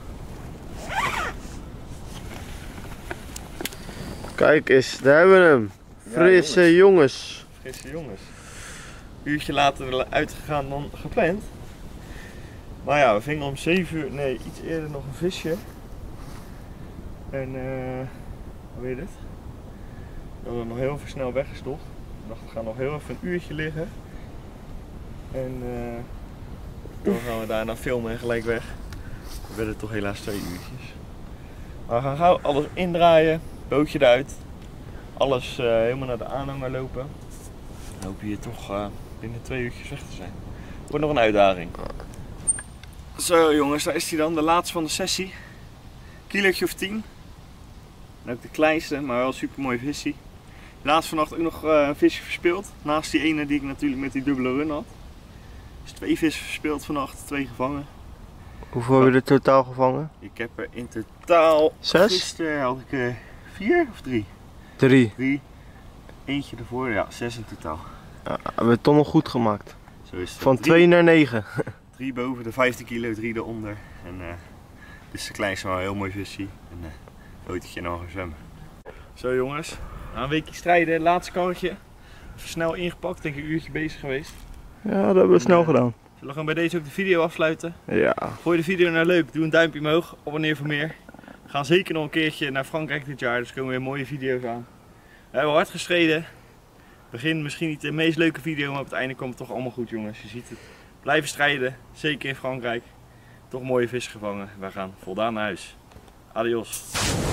Kijk eens, daar hebben we hem. Frisse jongens. Frisse jongens. Een uurtje later uitgegaan dan gepland. Maar ja, we vingen om 7 uur, nee iets eerder nog een visje. En hoe weet je het? We hadden nog heel even snel weggestopt. Ik dacht we gaan nog heel even een uurtje liggen. En dan gaan we daarna filmen en gelijk weg. We werden toch helaas 2 uurtjes. Maar we gaan gauw alles indraaien, bootje eruit. Alles helemaal naar de aanhanger lopen. Dan hoop je hier toch binnen 2 uurtjes weg te zijn. Wordt nog een uitdaging. Zo jongens, daar is hij dan, de laatste van de sessie. Kilootje of 10. En ook de kleinste, maar wel een super mooie visie. Laatst vannacht ook nog een visje verspeeld. Naast die ene die ik natuurlijk met die dubbele run had. Dus 2 vissen verspeeld vannacht, 2 gevangen. Hoeveel hebben we er totaal gevangen? Ik heb er in totaal 6? Gisteren had ik er 4 of 3? 3. Eentje ervoor, ja 6 in totaal. Ja, hebben we het toch nog goed gemaakt. Zo is het. Van 2 naar 9. 3 boven de 15 kilo, 3 eronder. En dit is de kleinste, maar een heel mooi visje. En Autootje en dan gaan zwemmen. Zo jongens, na een weekje strijden, laatste karretje. Even snel ingepakt, denk ik een uurtje bezig geweest. Ja, dat hebben we snel gedaan. Zullen we gewoon bij deze ook de video afsluiten? Ja. Gooi de video nou leuk, doe een duimpje omhoog, abonneer voor meer. We gaan zeker nog een keertje naar Frankrijk dit jaar, dus er komen weer mooie video's aan. We hebben hard gestreden. Begin misschien niet de meest leuke video, maar op het einde komt het toch allemaal goed jongens. Je ziet het. Blijven strijden, zeker in Frankrijk. Toch mooie vis gevangen. We gaan voldaan naar huis. Adios.